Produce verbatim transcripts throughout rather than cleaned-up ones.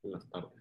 Buenas tardes.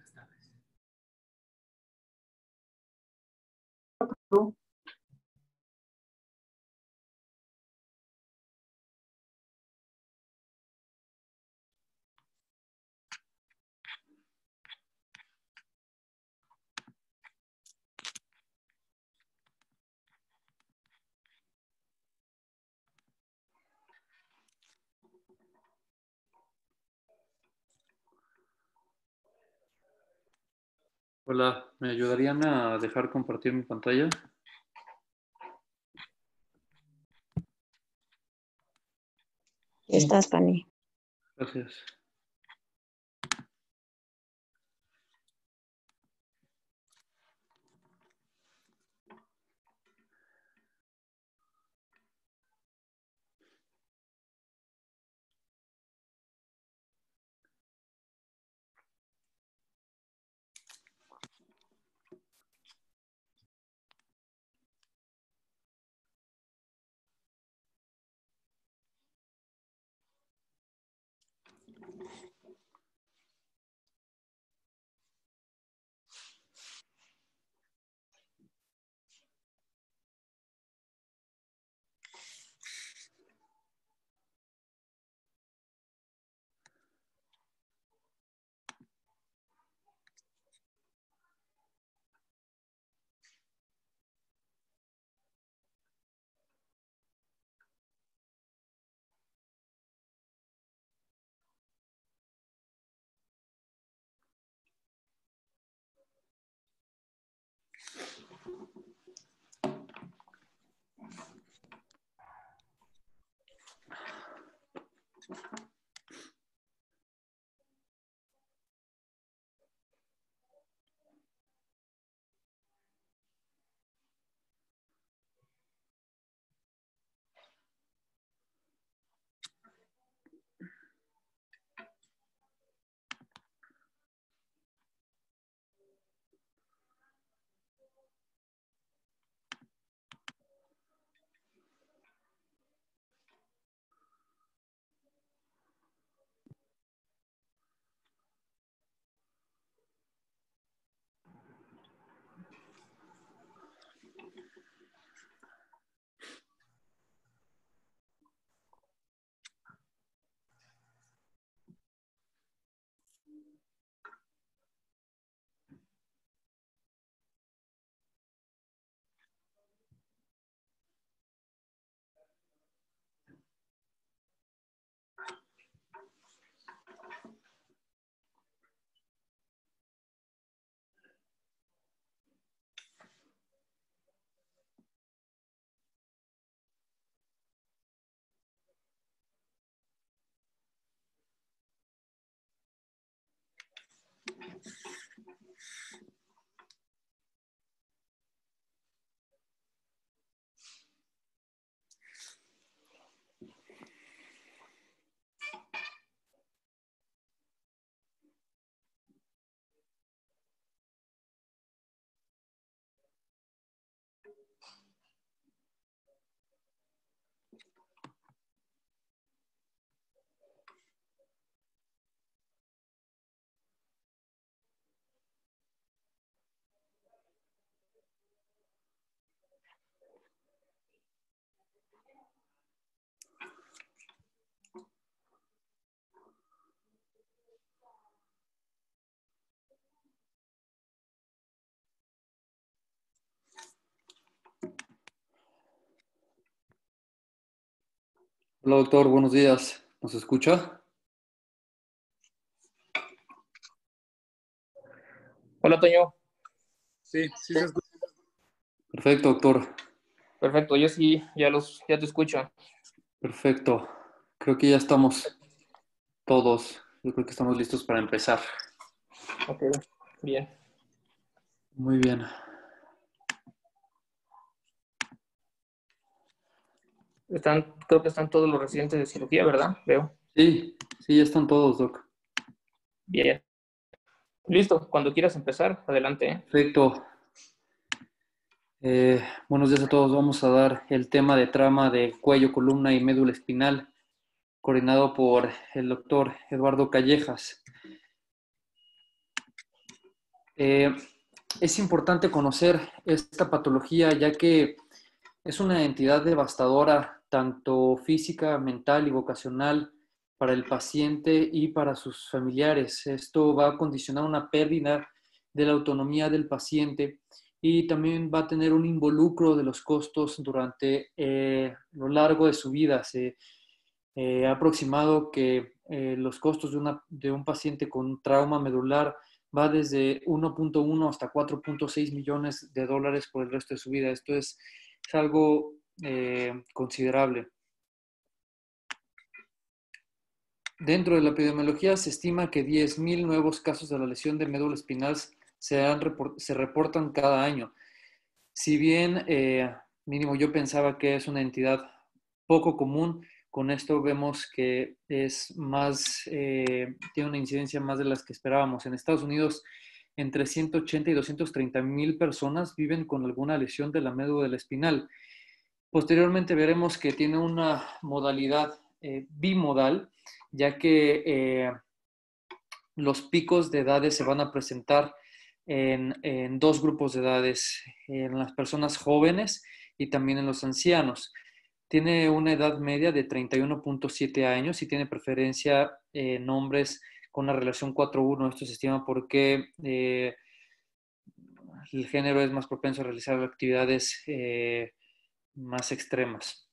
Hola, ¿me ayudarían a dejar compartir mi pantalla? Estás, Pani. Gracias. Hola, doctor, buenos días. ¿Nos escucha? Hola, Toño. Sí, sí se escucha. Perfecto, doctor. Perfecto, yo sí, ya los, ya te escucho. Perfecto. Creo que ya estamos todos. Yo creo que estamos listos para empezar. Ok, bien. Muy bien. Están, creo que están todos los residentes de cirugía, ¿verdad? Veo. Sí, sí, ya están todos, doc. Bien. Listo, cuando quieras empezar, adelante. ¿eh? Perfecto. Eh, buenos días a todos. Vamos a dar el tema de trama de cuello, columna y médula espinal, coordinado por el doctor Eduardo Callejas. Eh, es importante conocer esta patología ya que es una entidad devastadora, tanto física, mental y vocacional, para el paciente y para sus familiares. Esto va a condicionar una pérdida de la autonomía del paciente y también va a tener un involucro de los costos durante eh, lo largo de su vida. Se eh, ha aproximado que eh, los costos de, una, de un paciente con trauma medular va desde uno punto uno hasta cuatro punto seis millones de dólares por el resto de su vida. Esto es, es algo eh, considerable. Dentro de la epidemiología se estima que diez mil nuevos casos de la lesión de médula espinal se, han, se reportan cada año. Si bien, eh, mínimo yo pensaba que es una entidad poco común, con esto vemos que es más, eh, tiene una incidencia más de las que esperábamos. En Estados Unidos, entre ciento ochenta y doscientos treinta mil personas viven con alguna lesión de la médula espinal. Posteriormente veremos que tiene una modalidad eh, bimodal, ya que eh, los picos de edades se van a presentar en, en dos grupos de edades, en las personas jóvenes y también en los ancianos. Tiene una edad media de treinta y uno punto siete años y tiene preferencia en hombres con una relación cuatro uno. Esto se estima porque eh, el género es más propenso a realizar actividades eh, más extremas.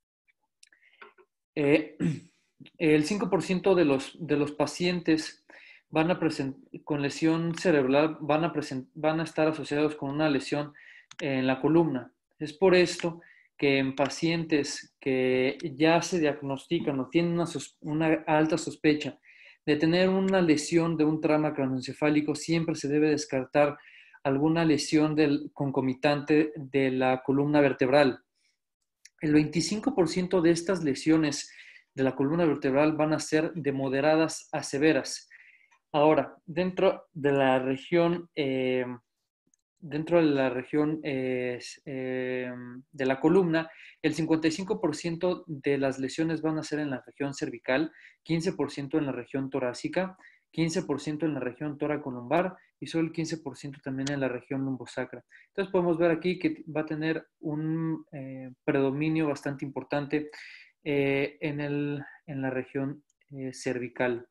Eh, el cinco por ciento de los, de los pacientes van a con lesión cerebral van a, van a estar asociados con una lesión en la columna. Es por esto que en pacientes que ya se diagnostican o tienen una, una alta sospecha de tener una lesión de un trauma craneoencefálico, siempre se debe descartar alguna lesión del concomitante de la columna vertebral. El veinticinco por ciento de estas lesiones de la columna vertebral van a ser de moderadas a severas. Ahora, dentro de la región, eh, dentro de la región eh, eh, de la columna, el cincuenta y cinco por ciento de las lesiones van a ser en la región cervical, quince por ciento en la región torácica, quince por ciento en la región toracolumbar y solo el quince por ciento también en la región lumbosacra. Entonces podemos ver aquí que va a tener un eh, predominio bastante importante eh, en, el, en la región eh, cervical.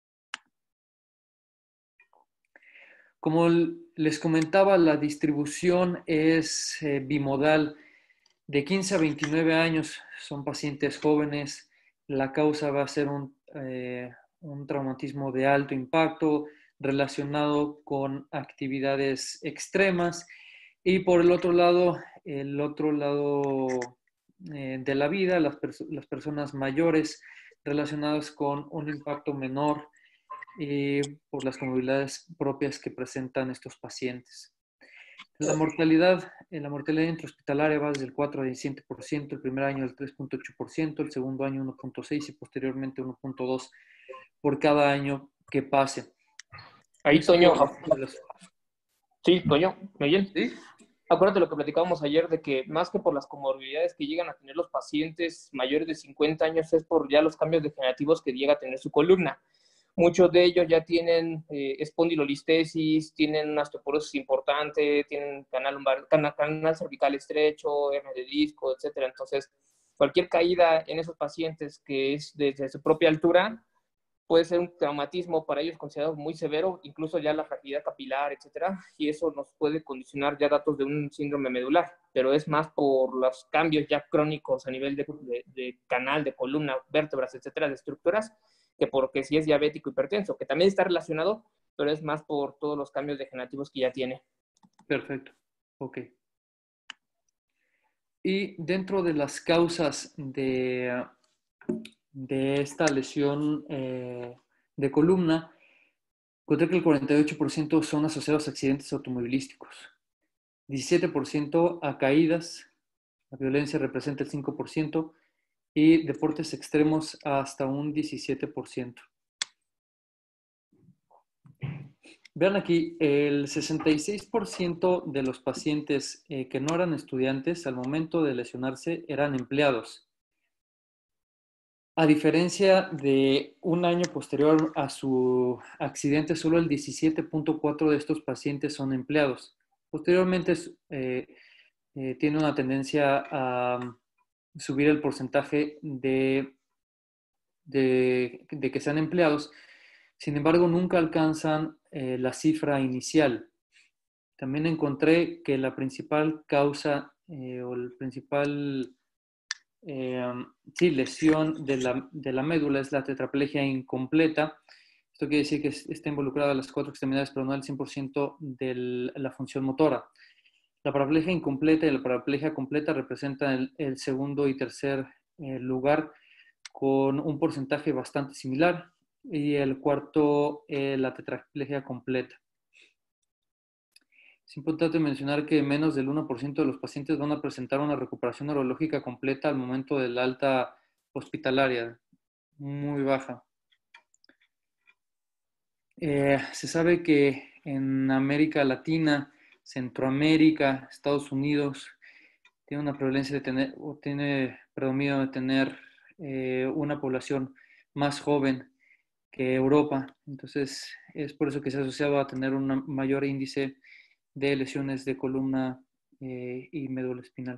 Como les comentaba, la distribución es eh, bimodal. De quince a veintinueve años son pacientes jóvenes. La causa va a ser un, eh, un traumatismo de alto impacto relacionado con actividades extremas. Y por el otro lado, el otro lado eh, de la vida, las, pers las personas mayores relacionadas con un impacto menor y por las comorbilidades propias que presentan estos pacientes. La mortalidad, la mortalidad intrahospitalaria va desde el cuatro al diecisiete por ciento, el primer año del tres punto ocho por ciento, el segundo año uno punto seis por ciento y posteriormente uno punto dos por ciento por cada año que pase. Ahí, Esto, Toño. los... Sí, Toño, Miguel. ¿Sí? Acuérdate lo que platicábamos ayer de que más que por las comorbilidades que llegan a tener los pacientes mayores de cincuenta años es por ya los cambios degenerativos que llega a tener su columna. Muchos de ellos ya tienen eh, espondilolistesis, tienen una osteoporosis importante, tienen canal, lumbar, canal, canal cervical estrecho, hernia de disco, etcétera. Entonces, cualquier caída en esos pacientes que es desde su propia altura puede ser un traumatismo para ellos considerado muy severo, incluso ya la fragilidad capilar, etcétera, y eso nos puede condicionar ya datos de un síndrome medular, pero es más por los cambios ya crónicos a nivel de, de, de canal, de columna, vértebras, etcétera, de estructuras, que porque si es diabético hipertenso, que también está relacionado, pero es más por todos los cambios degenerativos que ya tiene. Perfecto, ok. Y dentro de las causas de, de esta lesión eh, de columna, encontré que el cuarenta y ocho por ciento son asociados a accidentes automovilísticos, diecisiete por ciento a caídas, la violencia representa el cinco por ciento y deportes extremos hasta un diecisiete por ciento. Vean aquí, el sesenta y seis por ciento de los pacientes eh, que no eran estudiantes al momento de lesionarse eran empleados. A diferencia de un año posterior a su accidente, solo el diecisiete punto cuatro de estos pacientes son empleados. Posteriormente, eh, eh, tiene una tendencia a subir el porcentaje de, de, de que sean empleados. Sin embargo, nunca alcanzan eh, la cifra inicial. También encontré que la principal causa eh, o el principal eh, sí, lesión de la, de la médula es la tetraplegia incompleta. Esto quiere decir que está involucrada las cuatro extremidades, pero no el cien por ciento de la función motora. La paraplegia incompleta y la paraplegia completa representan el, el segundo y tercer eh, lugar con un porcentaje bastante similar, y el cuarto, eh, la tetraplegia completa. Es importante mencionar que menos del uno por ciento de los pacientes van a presentar una recuperación neurológica completa al momento del alta hospitalaria, muy baja. Eh, se sabe que en América Latina, Centroamérica, Estados Unidos, tiene una prevalencia de tener, o tiene predominio de tener eh, una población más joven que Europa. Entonces, es por eso que se ha asociado a tener un mayor índice de lesiones de columna eh, y médula espinal.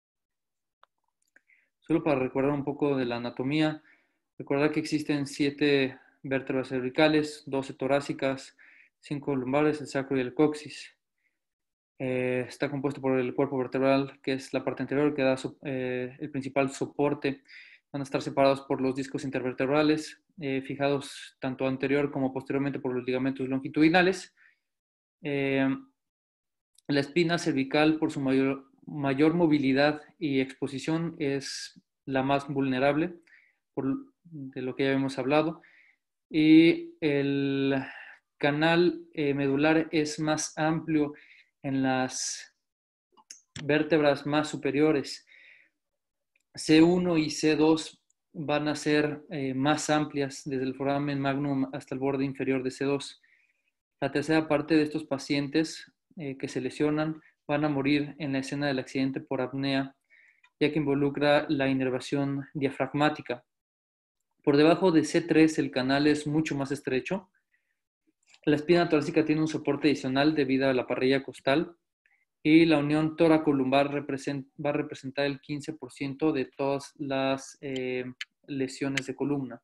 Solo para recordar un poco de la anatomía, recordar que existen siete vértebras cervicales, doce torácicas, cinco lumbares, el sacro y el coxis. Eh, está compuesto por el cuerpo vertebral, que es la parte anterior, que da eh, el principal soporte. Van a estar separados por los discos intervertebrales, eh, fijados tanto anterior como posteriormente por los ligamentos longitudinales. Eh, La espina cervical, por su mayor, mayor movilidad y exposición, es la más vulnerable, por, de lo que ya hemos hablado. Y el canal eh, medular es más amplio en las vértebras más superiores. C uno y C dos van a ser eh, más amplias desde el foramen magnum hasta el borde inferior de C dos. La tercera parte de estos pacientes eh, que se lesionan van a morir en la escena del accidente por apnea, ya que involucra la inervación diafragmática. Por debajo de C tres el canal es mucho más estrecho. La espina torácica tiene un soporte adicional debido a la parrilla costal, y la unión tóraco-lumbar va a representar el quince por ciento de todas las eh, lesiones de columna.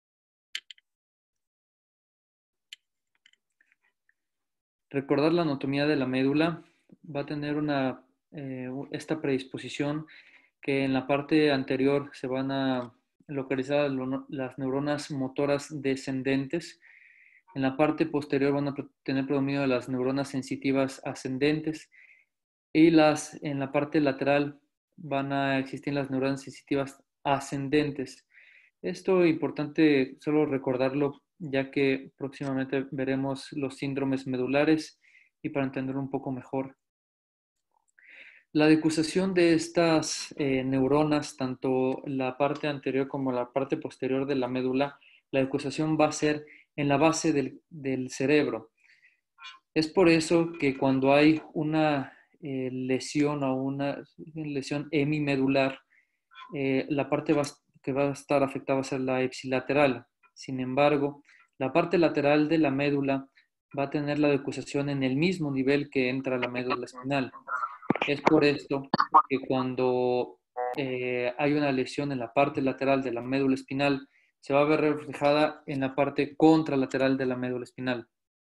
Recordar la anatomía de la médula va a tener una, eh, esta predisposición que en la parte anterior se van a localizar las neuronas motoras descendentes. En la parte posterior van a tener predominio de las neuronas sensitivas ascendentes, y las, en la parte lateral van a existir las neuronas sensitivas ascendentes. Esto es importante solo recordarlo, ya que próximamente veremos los síndromes medulares y para entender un poco mejor. La decusación de estas eh, neuronas, tanto la parte anterior como la parte posterior de la médula, la decusación va a ser en la base del, del cerebro. Es por eso que cuando hay una eh, lesión o una lesión hemimedular, eh, la parte va, que va a estar afectada va a ser la ipsilateral. Sin embargo, la parte lateral de la médula va a tener la decusación en el mismo nivel que entra la médula espinal. Es por esto que cuando eh, hay una lesión en la parte lateral de la médula espinal, se va a ver reflejada en la parte contralateral de la médula espinal.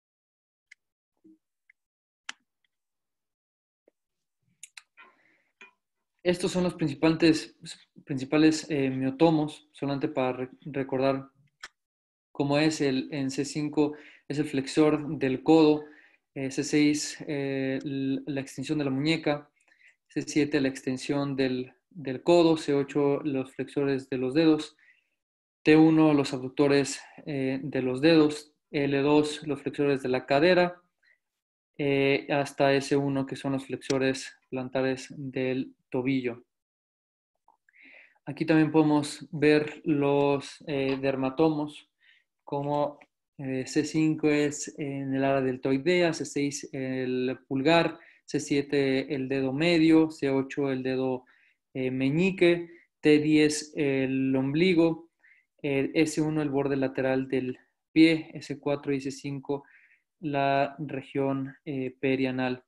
Estos son los principales, principales eh, miotomos, solamente para re recordar cómo es. El, en C cinco es el flexor del codo, eh, C seis eh, la extensión de la muñeca, C siete la extensión del, del codo, C ocho los flexores de los dedos, T uno los abductores eh, de los dedos, L dos los flexores de la cadera, eh, hasta S uno que son los flexores plantares del tobillo. Aquí también podemos ver los eh, dermatomos, como eh, C cinco es en el área deltoidea, C seis el pulgar, C siete el dedo medio, C ocho el dedo eh, meñique, T diez el ombligo, eh, ese uno el borde lateral del pie, ese cuatro y ese cinco la región eh, perianal.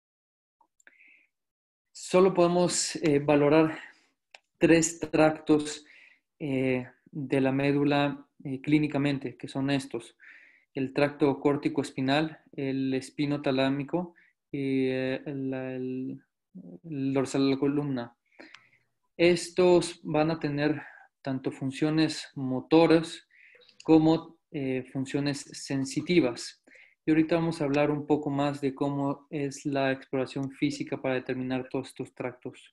Solo podemos eh, valorar tres tractos eh, de la médula eh, clínicamente, que son estos: el tracto córtico espinal, el espino talámico y eh, el, el, el dorsal de la columna. Estos van a tener tanto funciones motoras como eh, funciones sensitivas. Y ahorita vamos a hablar un poco más de cómo es la exploración física para determinar todos estos tractos.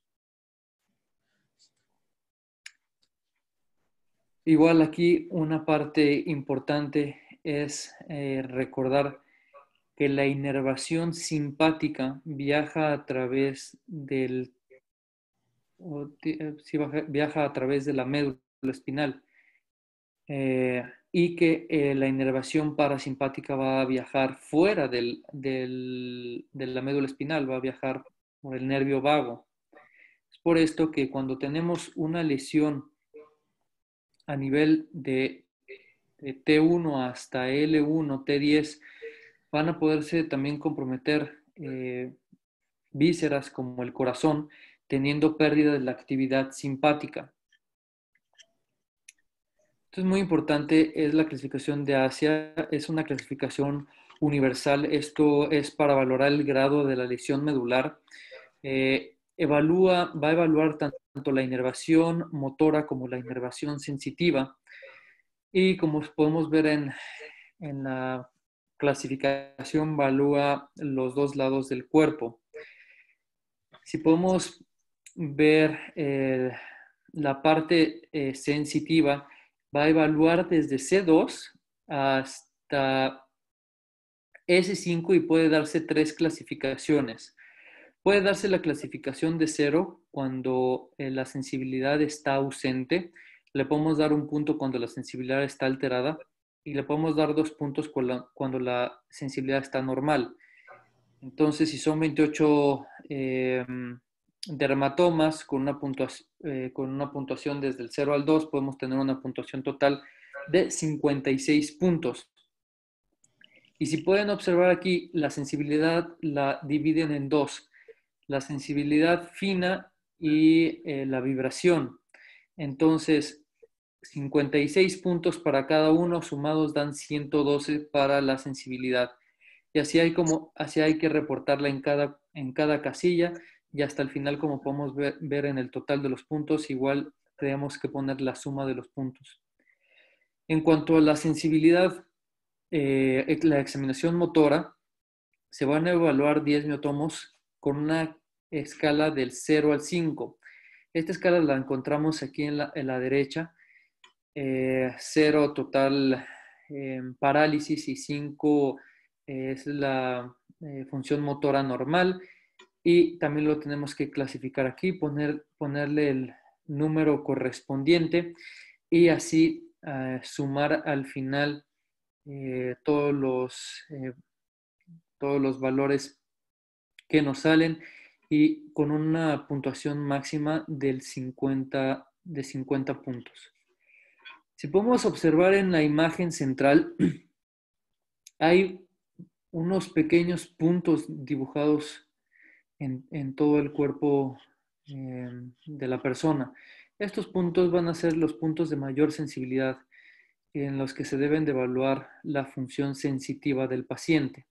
Igual aquí una parte importante es eh, recordar que la inervación simpática viaja a través del, o, eh, sí, viaja a través de la médula espinal. Eh, y que eh, la inervación parasimpática va a viajar fuera del, del, de la médula espinal, va a viajar por el nervio vago. Es por esto que cuando tenemos una lesión a nivel de, de T uno hasta L uno, T diez, van a poderse también comprometer eh, vísceras como el corazón, teniendo pérdida de la actividad simpática. Esto es muy importante, es la clasificación de Asia, es una clasificación universal. Esto es para valorar el grado de la lesión medular. Eh, evalúa, va a evaluar tanto la inervación motora como la inervación sensitiva. Y como podemos ver en, en la clasificación, evalúa los dos lados del cuerpo. Si podemos ver eh, la parte eh, sensitiva, va a evaluar desde C dos hasta S cinco y puede darse tres clasificaciones. Puede darse la clasificación de cero cuando eh, la sensibilidad está ausente. Le podemos dar un punto cuando la sensibilidad está alterada y le podemos dar dos puntos cuando la, cuando la sensibilidad está normal. Entonces, si son veintiocho eh, dermatomas con una, puntuación, eh, con una puntuación desde el cero al dos, podemos tener una puntuación total de cincuenta y seis puntos. Y si pueden observar aquí, la sensibilidad la dividen en dos: la sensibilidad fina y eh, la vibración. Entonces, cincuenta y seis puntos para cada uno, sumados dan ciento doce para la sensibilidad. Y así hay, como, así hay que reportarla en cada, en cada casilla, y hasta el final, como podemos ver, ver en el total de los puntos, igual tenemos que poner la suma de los puntos. En cuanto a la sensibilidad, eh, la examinación motora, se van a evaluar diez miotomos con una escala del cero al cinco. Esta escala la encontramos aquí en la, en la derecha. Eh, cero total eh, parálisis y cinco eh, es la eh, función motora normal. Y también lo tenemos que clasificar aquí, poner, ponerle el número correspondiente y así eh, sumar al final eh, todos los, eh, todos los valores que nos salen, y con una puntuación máxima del cincuenta, de cincuenta puntos. Si podemos observar en la imagen central, hay unos pequeños puntos dibujados en, en todo el cuerpo eh, de la persona. Estos puntos van a ser los puntos de mayor sensibilidad, en los que se deben de evaluar la función sensitiva del paciente.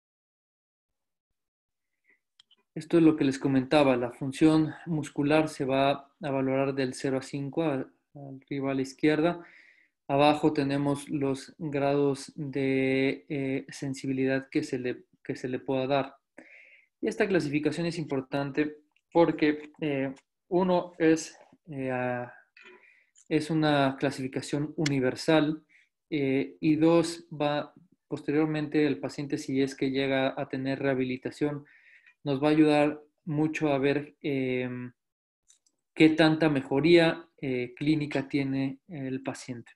Esto es lo que les comentaba. La función muscular se va a valorar del cero a cinco, arriba a la izquierda. Abajo tenemos los grados de eh, sensibilidad que se, le, que se le pueda dar. Y esta clasificación es importante porque eh, uno es, eh, es una clasificación universal eh, y dos, va posteriormente el paciente, si es que llega a tener rehabilitación, nos va a ayudar mucho a ver eh, qué tanta mejoría eh, clínica tiene el paciente.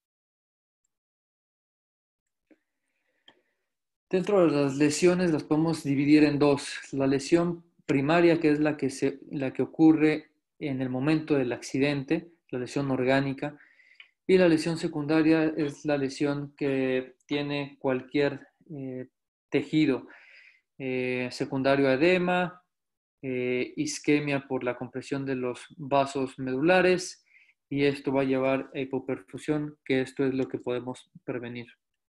Dentro de las lesiones las podemos dividir en dos: la lesión primaria, que es la que, se, la que ocurre en el momento del accidente, la lesión orgánica, Y la lesión secundaria es la lesión que tiene cualquier eh, tejido eh, secundario a edema, eh, isquemia por la compresión de los vasos medulares, y esto va a llevar a hipoperfusión, que esto es lo que podemos prevenir.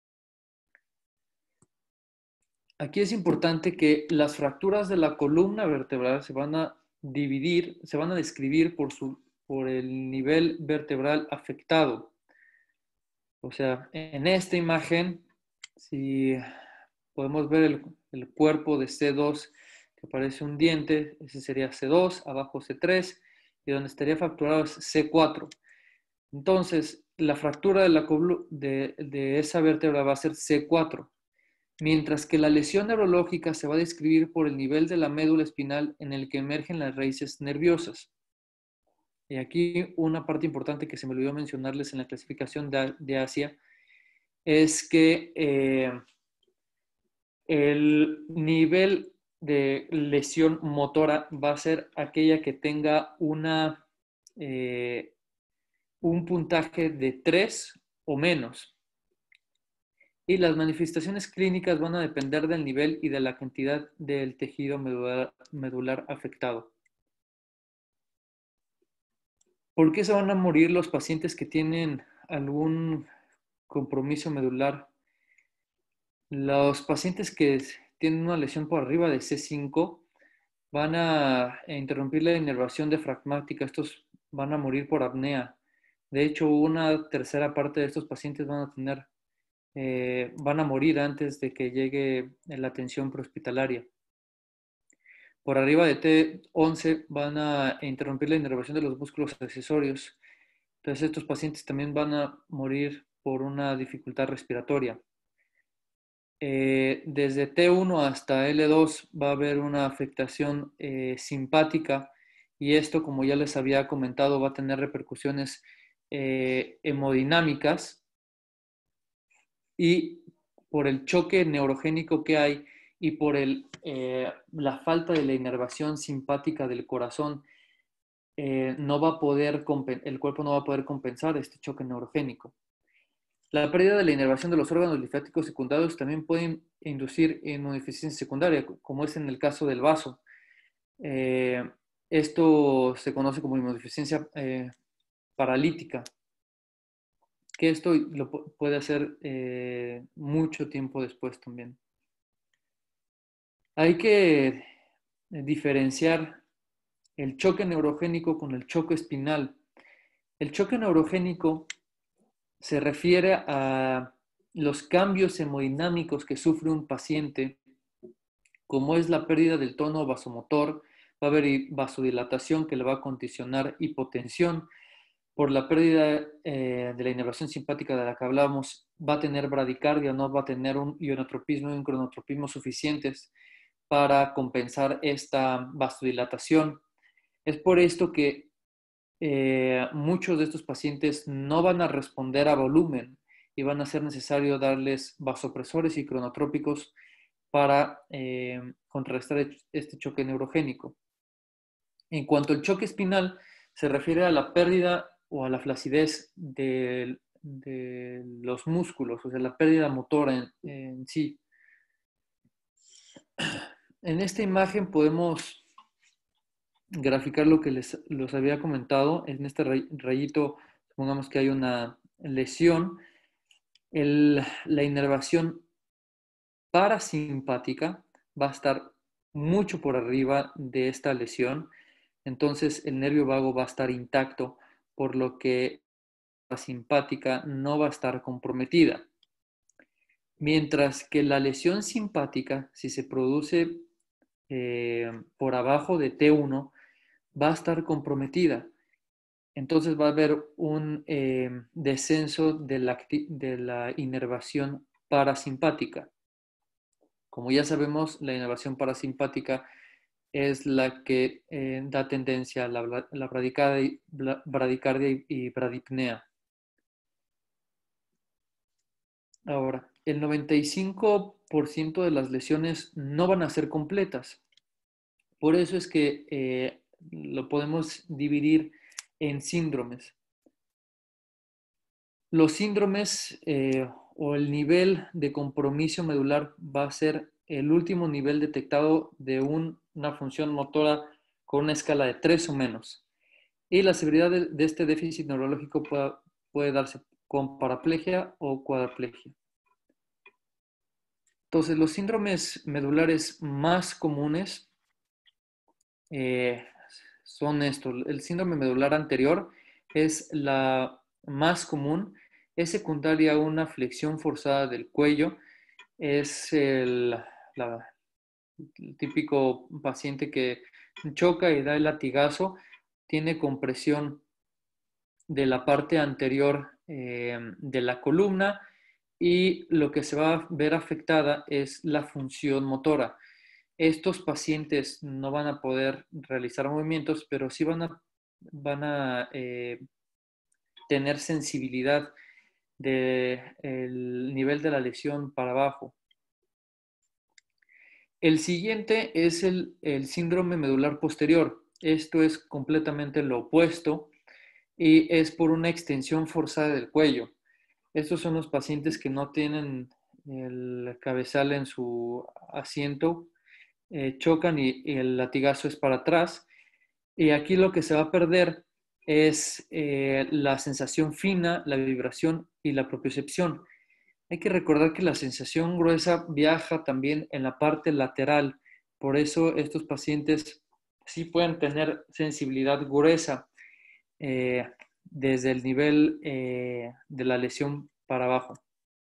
Aquí es importante que las fracturas de la columna vertebral se van a dividir, se van a describir por, su, por el nivel vertebral afectado. O sea, en esta imagen, si podemos ver el, el cuerpo de C dos, que parece un diente, ese sería C dos, abajo C tres, y donde estaría fracturado es C cuatro. Entonces, la fractura de, la, de, de esa vértebra va a ser C cuatro, mientras que la lesión neurológica se va a describir por el nivel de la médula espinal en el que emergen las raíces nerviosas. Y aquí una parte importante que se me olvidó mencionarles en la clasificación de, de Asia es que eh, el nivel de lesión motora va a ser aquella que tenga una, eh, un puntaje de tres o menos. Y las manifestaciones clínicas van a depender del nivel y de la cantidad del tejido medular, medular afectado. ¿Por qué se van a morir los pacientes que tienen algún compromiso medular? Los pacientes que tienen una lesión por arriba de C cinco van a interrumpir la inervación diafragmática. Estos van a morir por apnea. De hecho, una tercera parte de estos pacientes van a tener, eh, van a morir antes de que llegue la atención prehospitalaria. Por arriba de T once van a interrumpir la inervación de los músculos accesorios. Entonces, estos pacientes también van a morir por una dificultad respiratoria. Eh, desde T uno hasta L dos va a haber una afectación eh, simpática, y esto, como ya les había comentado, va a tener repercusiones eh, hemodinámicas, y por el choque neurogénico que hay y por el, eh, la falta de la inervación simpática del corazón, eh, no va a poder, el cuerpo no va a poder compensar este choque neurogénico. La pérdida de la inervación de los órganos linfáticos secundarios también pueden inducir inmunodeficiencia secundaria, como es en el caso del vaso. Eh, esto se conoce como inmunodeficiencia eh, paralítica, que esto lo puede hacer eh, mucho tiempo después también. Hay que diferenciar el choque neurogénico con el choque espinal. El choque neurogénico se refiere a los cambios hemodinámicos que sufre un paciente, como es la pérdida del tono vasomotor. Va a haber vasodilatación que le va a condicionar hipotensión. Por la pérdida eh, de la inervación simpática de la que hablábamos, va a tener bradicardia, no va a tener un ionotropismo y un cronotropismo suficientes para compensar esta vasodilatación. Es por esto que eh, muchos de estos pacientes no van a responder a volumen y van a ser necesario darles vasopresores y cronotrópicos para eh, contrarrestar este choque neurogénico. En cuanto al choque espinal, se refiere a la pérdida o a la flacidez de, de los músculos, o sea, la pérdida motora en, en sí. En esta imagen podemos graficar lo que les los había comentado. En este rayito, supongamos que hay una lesión. El, la inervación parasimpática va a estar mucho por arriba de esta lesión. Entonces el nervio vago va a estar intacto, por lo que la simpática no va a estar comprometida. Mientras que la lesión simpática, si se produce eh, por abajo de T uno, va a estar comprometida. Entonces va a haber un eh, descenso de la, de la inervación parasimpática. Como ya sabemos, la inervación parasimpática es la que eh, da tendencia a la, la bradicardia, bradicardia y, y bradipnea. Ahora, el noventa y cinco por ciento de las lesiones no van a ser completas. Por eso es que eh, lo podemos dividir en síndromes. Los síndromes eh, o el nivel de compromiso medular va a ser el último nivel detectado de un, una función motora con una escala de tres o menos. Y la severidad de, de este déficit neurológico puede, puede darse con paraplegia o cuadraplegia. Entonces, los síndromes medulares más comunes eh, son estos. El síndrome medular anterior es la más común. Es secundaria a una flexión forzada del cuello. Es el, la, el típico paciente que choca y da el latigazo. Tiene compresión de la parte anterior eh, de la columna y lo que se va a ver afectada es la función motora. Estos pacientes no van a poder realizar movimientos, pero sí van a, van a eh, tener sensibilidad del nivel de la lesión para abajo. El siguiente es el, el síndrome medular posterior. Esto es completamente lo opuesto y es por una extensión forzada del cuello. Estos son los pacientes que no tienen el cabezal en su asiento, eh, chocan y, y el latigazo es para atrás. Y aquí lo que se va a perder es eh, la sensación fina, la vibración y la propiocepción. Hay que recordar que la sensación gruesa viaja también en la parte lateral. Por eso estos pacientes sí pueden tener sensibilidad gruesa eh, desde el nivel eh, de la lesión para abajo.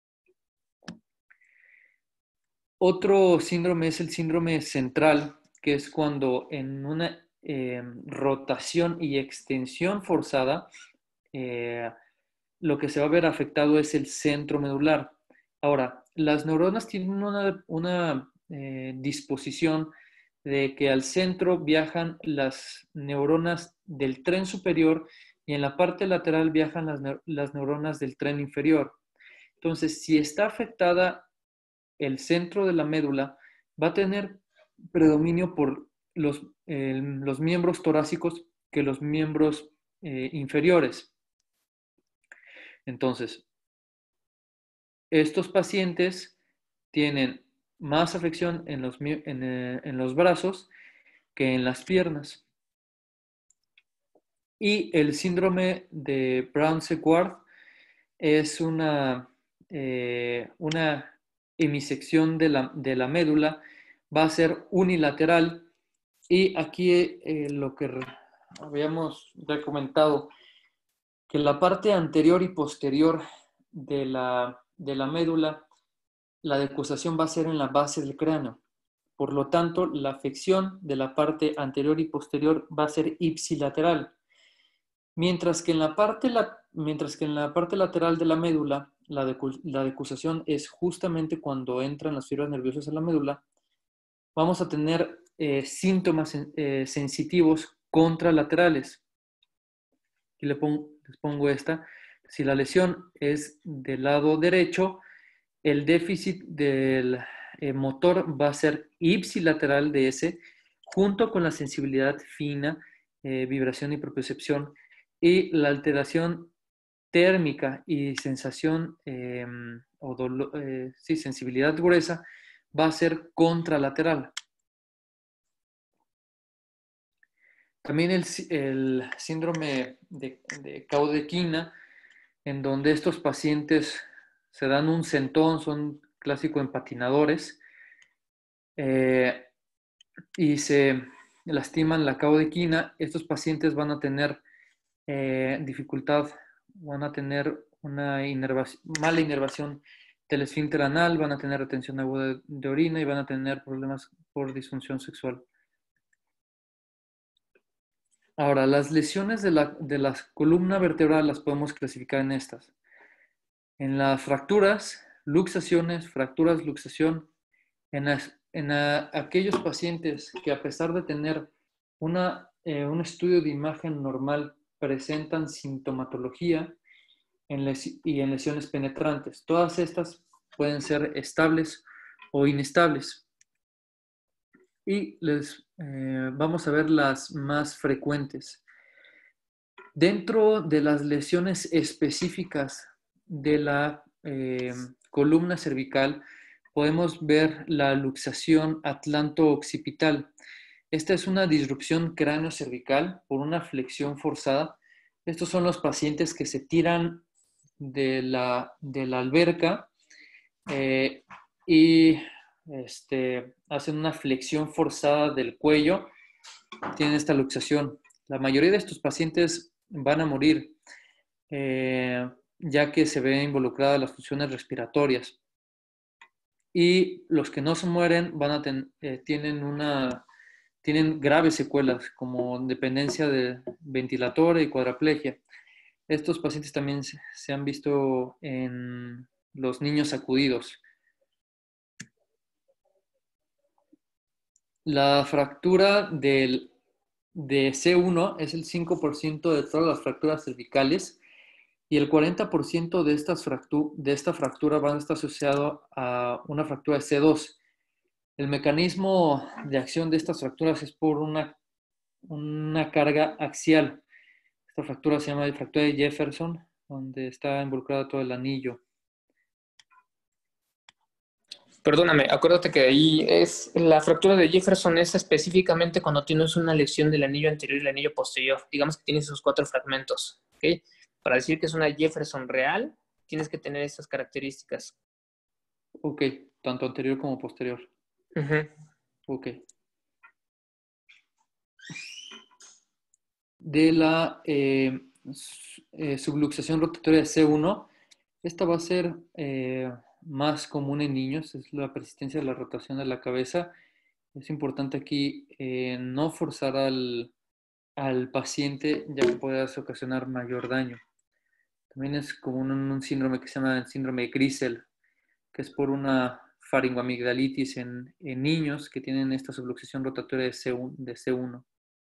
Otro síndrome es el síndrome central, que es cuando en una eh, rotación y extensión forzada, eh, lo que se va a ver afectado es el centro medular. Ahora, las neuronas tienen una, una eh, disposición de que al centro viajan las neuronas del tren superior y en la parte lateral viajan las, las neuronas del tren inferior. Entonces, si está afectada el centro de la médula, va a tener predominio por los, eh, los miembros torácicos que los miembros eh, inferiores. Entonces, estos pacientes tienen más afección en los, en, eh, en los brazos que en las piernas. Y el síndrome de Brown-Séquard es una, eh, una hemisección de la, de la médula, va a ser unilateral y aquí eh, lo que habíamos ya comentado, que la parte anterior y posterior de la, de la médula, la decusación va a ser en la base del cráneo. Por lo tanto, la afección de la parte anterior y posterior va a ser ipsilateral. Mientras que en la parte, la, mientras que en la parte lateral de la médula, la, decu, la decusación es justamente cuando entran las fibras nerviosas en la médula, vamos a tener eh, síntomas eh, sensitivos contralaterales. Aquí le pongo, les pongo esta. Si la lesión es del lado derecho, el déficit del eh, motor va a ser ipsilateral de ese, junto con la sensibilidad fina, eh, vibración y propiocepción, y la alteración térmica y sensación eh, o dolor, eh, sí, sensibilidad gruesa va a ser contralateral. También el, el síndrome de, de Caudequina, en donde estos pacientes se dan un sentón, son clásicos empatinadores, eh, y se lastiman la caudequina. Estos pacientes van a tener eh, dificultad, van a tener una inervación, mala inervación del esfínter anal, van a tener retención aguda de, de orina y van a tener problemas por disfunción sexual. Ahora, las lesiones de la, de la columna vertebral las podemos clasificar en estas. En las fracturas, luxaciones, fracturas, luxación, en, las, en a, aquellos pacientes que a pesar de tener una, eh, un estudio de imagen normal presentan sintomatología en les, y en lesiones penetrantes. Todas estas pueden ser estables o inestables. Y les eh, vamos a ver las más frecuentes. Dentro de las lesiones específicas de la eh, columna cervical podemos ver la luxación atlanto-occipital. Esta es una disrupción cráneo-cervical por una flexión forzada. Estos son los pacientes que se tiran de la, de la alberca eh, y este, hacen una flexión forzada del cuello. Tienen esta luxación. La mayoría de estos pacientes van a morir, eh, ya que se ven involucradas las funciones respiratorias. Y los que no se mueren van a ten, eh, tienen, una, tienen graves secuelas, como dependencia de ventilador y cuadraplegia. Estos pacientes también se, se han visto en los niños sacudidos. La fractura del, de C uno es el cinco por ciento de todas las fracturas cervicales y el cuarenta por ciento de, estas fractu de esta fractura van a estar asociado a una fractura de C dos. El mecanismo de acción de estas fracturas es por una, una carga axial. Esta fractura se llama fractura de Jefferson, donde está involucrado todo el anillo. Perdóname, acuérdate que ahí es la fractura de Jefferson es específicamente cuando tienes una lesión del anillo anterior y el anillo posterior. Digamos que tienes esos cuatro fragmentos, ¿ok? Para decir que es una Jefferson real, tienes que tener estas características. Ok, tanto anterior como posterior. Uh-huh. Ok. De la eh, eh, subluxación rotatoria de C uno, esta va a ser eh, más común en niños, es la persistencia de la rotación de la cabeza. Es importante aquí eh, no forzar al, al paciente, ya que puede ocasionar mayor daño. También es común un, un síndrome que se llama el síndrome de Grisel, que es por una faringoamigdalitis en, en niños que tienen esta subluxación rotatoria de C uno. De C uno.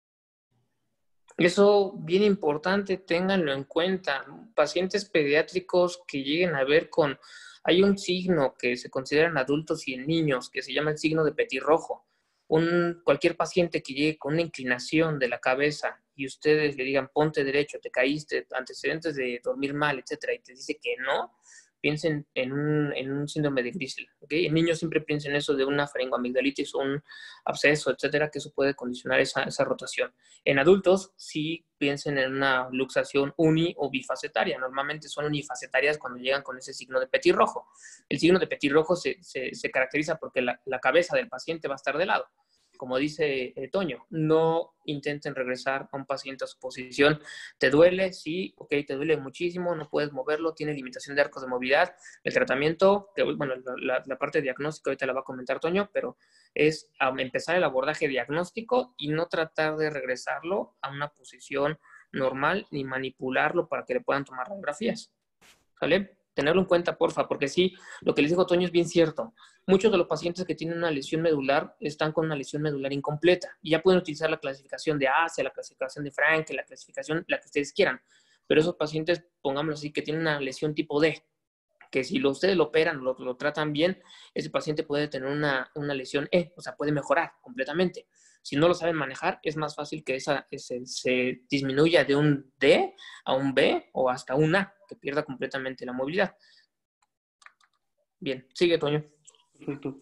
Eso, bien importante, ténganlo en cuenta. Pacientes pediátricos que lleguen a ver con... Hay un signo que se considera en adultos y en niños, que se llama el signo de petirrojo. Un, cualquier paciente que llegue con una inclinación de la cabeza y ustedes le digan, ponte derecho, te caíste, antecedentes de dormir mal, etcétera, y te dice que no, piensen en un, en un síndrome de Grisel, ¿okay? En niños siempre piensen eso de una faringoamigdalitis o un absceso, etcétera, que eso puede condicionar esa, esa rotación. En adultos, sí piensen en una luxación uni o bifacetaria. Normalmente son unifacetarias cuando llegan con ese signo de petirrojo. El signo de petirrojo se, se, se caracteriza porque la, la cabeza del paciente va a estar de lado. Como dice eh, Toño, no intenten regresar a un paciente a su posición. ¿Te duele? Sí, ok, te duele muchísimo, no puedes moverlo, tiene limitación de arcos de movilidad. El tratamiento, que, bueno, la, la parte diagnóstica ahorita la va a comentar Toño, pero es um, empezar el abordaje diagnóstico y no tratar de regresarlo a una posición normal ni manipularlo para que le puedan tomar radiografías. ¿Sale? Tenerlo en cuenta, porfa, porque sí, lo que les dijo Toño es bien cierto. Muchos de los pacientes que tienen una lesión medular están con una lesión medular incompleta y ya pueden utilizar la clasificación de Asia, la clasificación de Frank, la clasificación, la que ustedes quieran. Pero esos pacientes, pongámoslo así, que tienen una lesión tipo D, que si lo, ustedes lo operan, lo, lo tratan bien, ese paciente puede tener una, una lesión E, o sea, puede mejorar completamente. Si no lo saben manejar, es más fácil que esa ese, se disminuya de un D a un B o hasta un A, que pierda completamente la movilidad. Bien, sigue, Toño. Perfecto.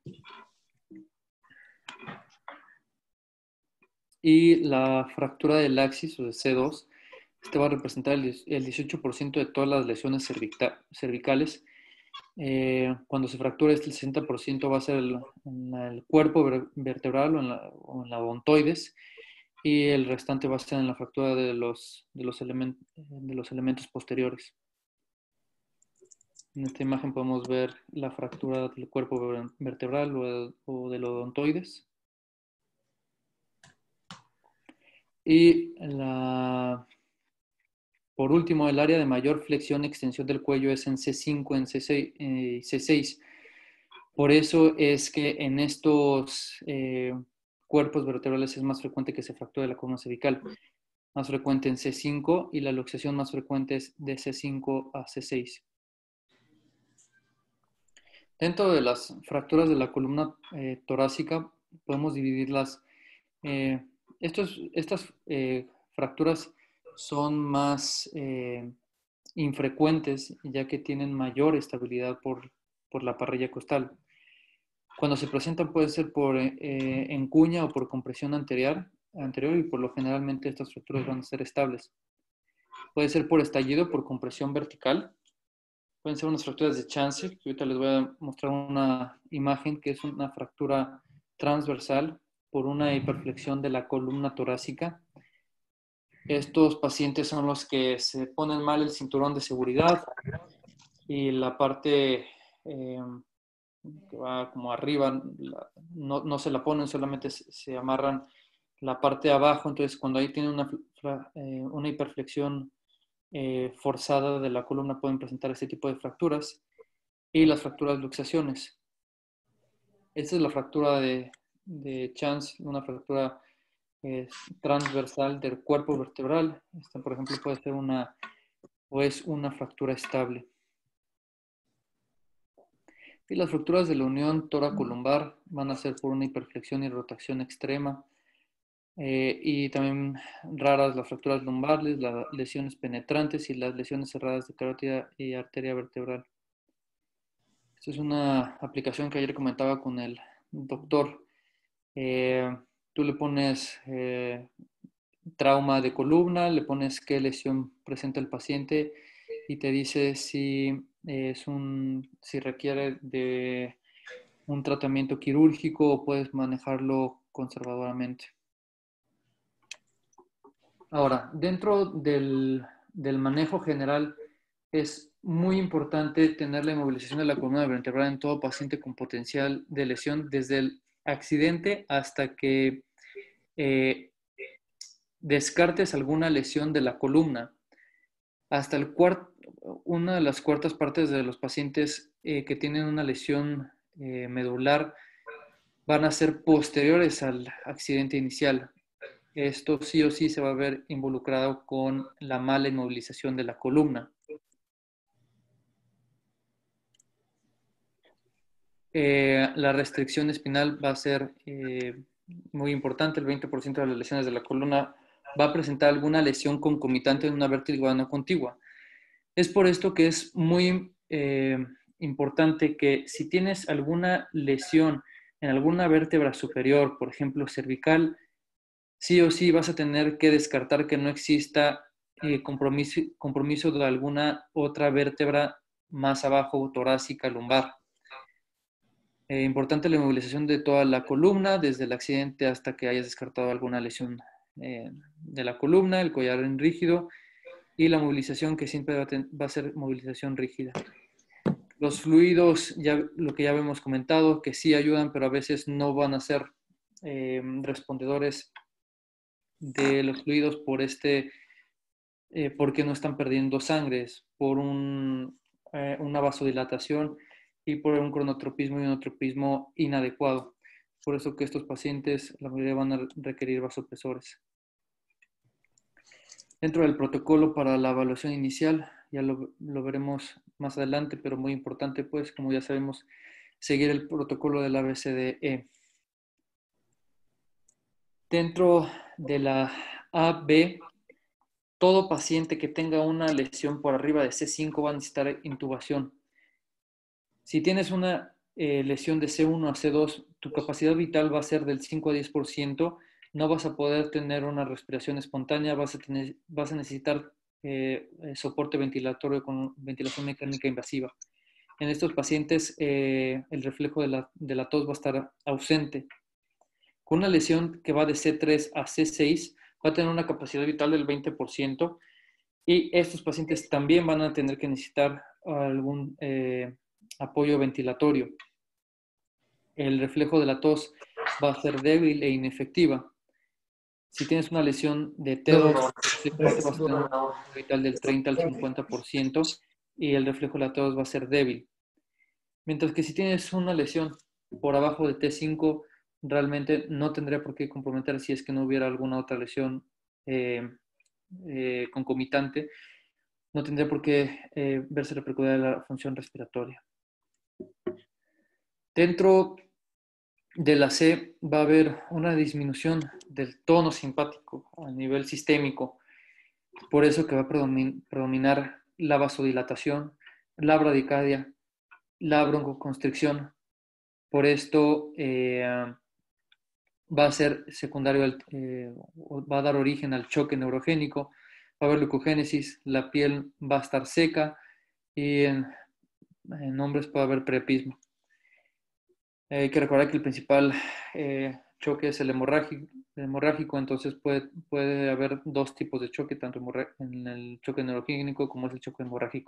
Y la fractura del axis o de C dos, este va a representar el, el dieciocho por ciento de todas las lesiones cervicales. Eh, cuando se fractura este, el sesenta por ciento va a ser el, en el cuerpo vertebral o en, la, o en la odontoides, y el restante va a ser en la fractura de los, de los, element, de los elementos posteriores. En esta imagen podemos ver la fractura del cuerpo vertebral o, o del odontoides. Y la, por último, el área de mayor flexión y extensión del cuello es en C cinco, en C seis, eh, C seis. Por eso es que en estos eh, cuerpos vertebrales es más frecuente que se fracture la columna cervical. Más frecuente en C cinco y la luxación más frecuente es de C cinco a C seis. Dentro de las fracturas de la columna eh, torácica podemos dividirlas. Eh, estos, estas eh, fracturas son más, eh, infrecuentes, ya que tienen mayor estabilidad por, por la parrilla costal. Cuando se presentan puede ser por eh, encuña o por compresión anterior, anterior y por lo generalmente estas fracturas van a ser estables. Puede ser por estallido, por compresión vertical. Pueden ser unas fracturas de chance, que ahorita les voy a mostrar una imagen que es una fractura transversal por una hiperflexión de la columna torácica. Estos pacientes son los que se ponen mal el cinturón de seguridad y la parte eh, que va como arriba la, no, no se la ponen, solamente se, se amarran la parte de abajo. Entonces, cuando ahí tienen una, eh, una hiperflexión eh, forzada de la columna, pueden presentar este tipo de fracturas. Y las fracturas luxaciones. Esta es la fractura de, de Chance, una fractura eh, transversal del cuerpo vertebral. Esta, por ejemplo, puede ser una o es una fractura estable. Y las fracturas de la unión toracolumbar van a ser por una hiperflexión y rotación extrema. Eh, y también raras las fracturas lumbares, las lesiones penetrantes y las lesiones cerradas de carótida y arteria vertebral. Esta es una aplicación que ayer comentaba con el doctor. Eh, tú le pones eh, trauma de columna, le pones qué lesión presenta el paciente y te dice si, es un, si requiere de un tratamiento quirúrgico o puedes manejarlo conservadoramente. Ahora, dentro del, del manejo general es muy importante tener la inmovilización de la columna vertebral en todo paciente con potencial de lesión, desde el accidente hasta que eh, descartes alguna lesión de la columna. Hasta el cuart una de las cuartas partes de los pacientes eh, que tienen una lesión eh, medular van a ser posteriores al accidente inicial. Esto sí o sí se va a ver involucrado con la mala inmovilización de la columna. Eh, la restricción espinal va a ser eh, muy importante. El veinte por ciento de las lesiones de la columna va a presentar alguna lesión concomitante en una vértebra no contigua. Es por esto que es muy eh, importante que si tienes alguna lesión en alguna vértebra superior, por ejemplo cervical, sí o sí vas a tener que descartar que no exista eh, compromiso, compromiso de alguna otra vértebra más abajo, torácica, lumbar. Eh, importante la inmovilización de toda la columna, desde el accidente hasta que hayas descartado alguna lesión eh, de la columna, el collar en rígido y la movilización que siempre va a, ten, va a ser movilización rígida. Los fluidos, ya lo que ya hemos comentado, que sí ayudan, pero a veces no van a ser eh, respondedores de los fluidos por este, eh, porque no están perdiendo sangre, por un, eh, una vasodilatación y por un cronotropismo y un enotropismo inadecuado. Por eso que estos pacientes, la mayoría van a requerir vasopresores. Dentro del protocolo para la evaluación inicial, ya lo, lo veremos más adelante, pero muy importante, pues, como ya sabemos, seguir el protocolo del A B C D E. Dentro de la A B, todo paciente que tenga una lesión por arriba de C cinco va a necesitar intubación. Si tienes una eh, lesión de C uno a C dos, tu capacidad vital va a ser del cinco a diez por ciento, no vas a poder tener una respiración espontánea, vas a, tener, vas a necesitar eh, soporte ventilatorio con ventilación mecánica invasiva. En estos pacientes eh, el reflejo de la, de la tos va a estar ausente. Con una lesión que va de C tres a C seis, va a tener una capacidad vital del veinte por ciento y estos pacientes también van a tener que necesitar algún eh, apoyo ventilatorio. El reflejo de la tos va a ser débil e inefectiva. Si tienes una lesión de T dos, C cuatro vas a tener una capacidad vital del treinta al cincuenta por ciento y el reflejo de la tos va a ser débil. Mientras que si tienes una lesión por abajo de T cinco, realmente no tendría por qué comprometer si es que no hubiera alguna otra lesión eh, eh, concomitante, no tendría por qué eh, verse repercutida la función respiratoria. Dentro de la C va a haber una disminución del tono simpático a nivel sistémico, por eso que va a predominar la vasodilatación, la bradicardia, la broncoconstricción. Por esto eh, va a ser secundario, al, eh, va a dar origen al choque neurogénico, va a haber leucogénesis, la piel va a estar seca y en, en hombres puede haber priapismo. Eh, hay que recordar que el principal eh, choque es el hemorrágico, el hemorrágico, entonces puede, puede haber dos tipos de choque, tanto en el choque neurogénico como es el choque hemorrágico.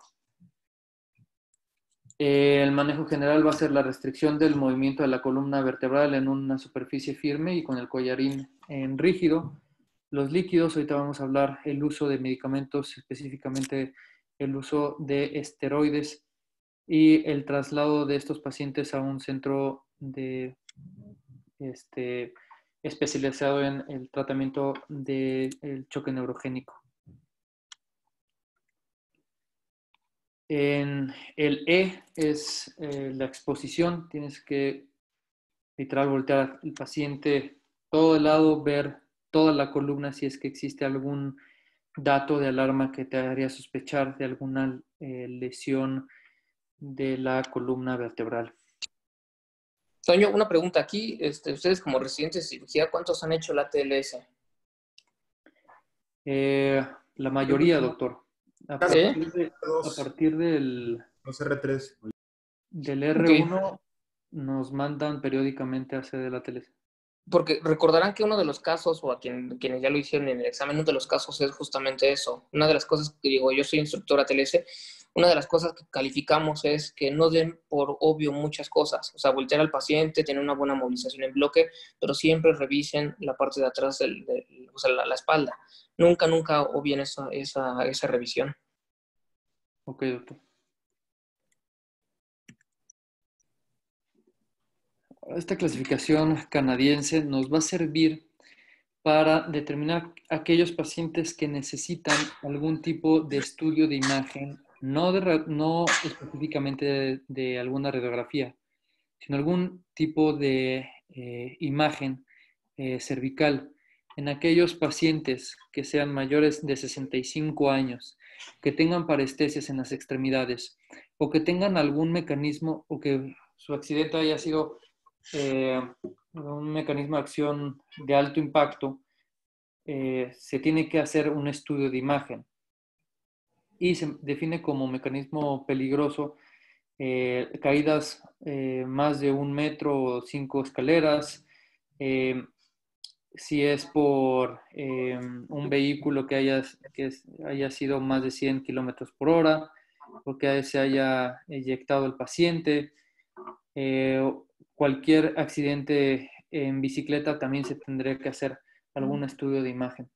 Eh, el manejo general va a ser la restricción del movimiento de la columna vertebral en una superficie firme y con el collarín en rígido. Los líquidos, ahorita vamos a hablar el uso de medicamentos, específicamente el uso de esteroides y el traslado de estos pacientes a un centro de, este, especializado en el tratamiento del choque neurogénico. En el E es eh, la exposición. Tienes que literal voltear al paciente todo de lado, ver toda la columna si es que existe algún dato de alarma que te haría sospechar de alguna eh, lesión de la columna vertebral. Toño, una pregunta aquí. Este, ustedes como residentes de cirugía, ¿cuántos han hecho la T L S? Eh, la mayoría, doctor. A partir, de, a partir del, Los R tres. del R uno okay. Nos mandan periódicamente a hacer de la T L S. Porque recordarán que uno de los casos, o a quien, quienes ya lo hicieron en el examen, uno de los casos es justamente eso. Una de las cosas que digo, yo soy instructora T L S, una de las cosas que calificamos es que no den por obvio muchas cosas. O sea, voltear al paciente, tener una buena movilización en bloque, pero siempre revisen la parte de atrás, del, del, o sea, la, la espalda. Nunca, nunca obvien esa, esa, esa revisión. Ok, doctor. Esta clasificación canadiense nos va a servir para determinar aquellos pacientes que necesitan algún tipo de estudio de imagen, no, de, no específicamente de, de alguna radiografía, sino algún tipo de eh, imagen eh, cervical en aquellos pacientes que sean mayores de sesenta y cinco años, que tengan parestesias en las extremidades o que tengan algún mecanismo o que su accidente haya sido eh, un mecanismo de acción de alto impacto. Eh, se tiene que hacer un estudio de imagen y se define como mecanismo peligroso eh, caídas eh, más de un metro o cinco escaleras, eh, si es por eh, un vehículo que haya, que haya sido más de cien kilómetros por hora, o que se haya eyectado el paciente, eh, cualquier accidente en bicicleta también se tendría que hacer algún estudio de imagen.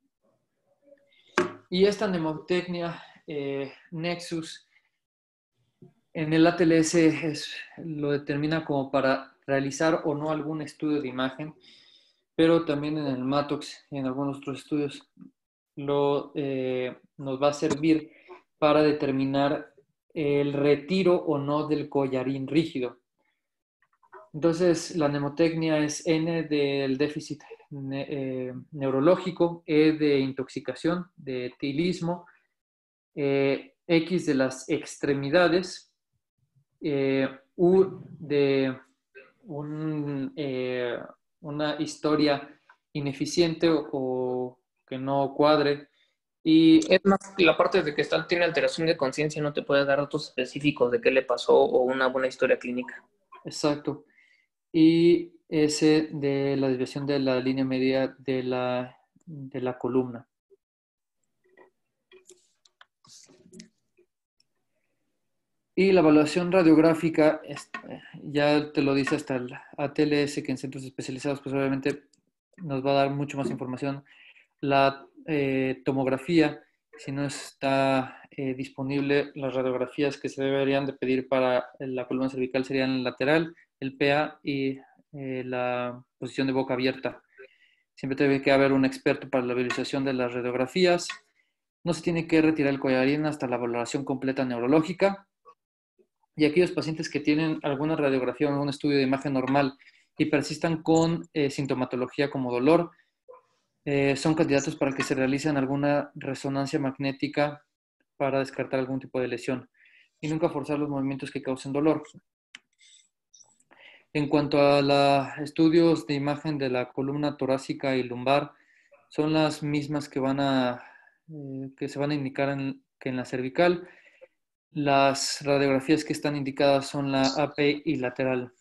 Y esta mnemotecnia eh, Nexus en el A T L S es, lo determina como para realizar o no algún estudio de imagen, pero también en el Mattox y en algunos otros estudios lo, eh, nos va a servir para determinar el retiro o no del collarín rígido. Entonces, la mnemotecnia es N del déficit ne eh, neurológico, E de intoxicación, de etilismo, eh, X de las extremidades, eh, U de un, eh, una historia ineficiente o, o que no cuadre. Y es más, la parte de que está, tiene alteración de conciencia no te puede dar datos específicos de qué le pasó o una buena historia clínica. Exacto. Y ese de la desviación de la línea media de la, de la columna. Y la evaluación radiográfica, ya te lo dice hasta el A T L S, que en centros especializados pues obviamente nos va a dar mucho más información. La eh, tomografía, si no está eh, disponible, las radiografías que se deberían de pedir para la columna cervical serían el lateral, el P A y eh, la posición de boca abierta. Siempre debe que haber un experto para la visualización de las radiografías. No se tiene que retirar el collarín hasta la valoración completa neurológica. Y aquellos pacientes que tienen alguna radiografía o algún estudio de imagen normal y persistan con eh, sintomatología como dolor, eh, son candidatos para que se realicen alguna resonancia magnética para descartar algún tipo de lesión y nunca forzar los movimientos que causen dolor. En cuanto a los estudios de imagen de la columna torácica y lumbar, son las mismas que, van a, eh, que se van a indicar en, que en la cervical. Las radiografías que están indicadas son la A P y lateral.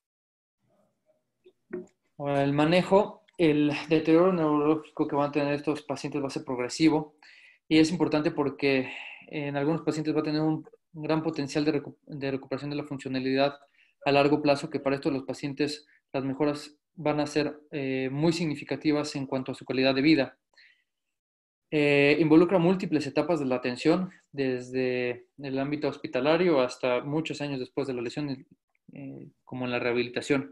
Ahora, el manejo, el deterioro neurológico que van a tener estos pacientes va a ser progresivo y es importante porque en algunos pacientes va a tener un gran potencial de, recu de recuperación de la funcionalidad a largo plazo, que para esto los pacientes las mejoras van a ser eh, muy significativas en cuanto a su calidad de vida. Eh, involucra múltiples etapas de la atención, desde el ámbito hospitalario hasta muchos años después de la lesión, eh, como en la rehabilitación.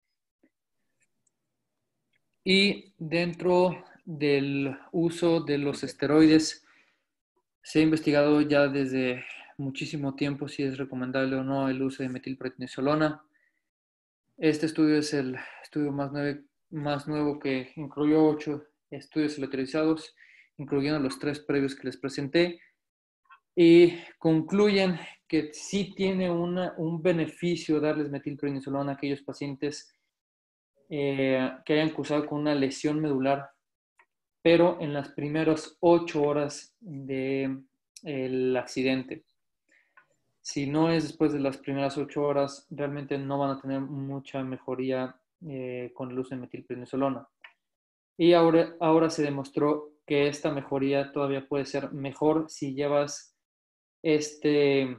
Y dentro del uso de los esteroides, se ha investigado ya desde muchísimo tiempo si es recomendable o no el uso de metilprednisolona. Este estudio es el estudio más, nueve, más nuevo que incluyó ocho estudios aleatorizados, incluyendo los tres previos que les presenté, y concluyen que sí tiene una, un beneficio darles metilprednisolona a aquellos pacientes eh, que hayan cursado con una lesión medular, pero en las primeras ocho horas del accidente. Si no es después de las primeras ocho horas, realmente no van a tener mucha mejoría eh, con el uso de metilprednisolona. Y ahora, ahora se demostró que esta mejoría todavía puede ser mejor si llevas este,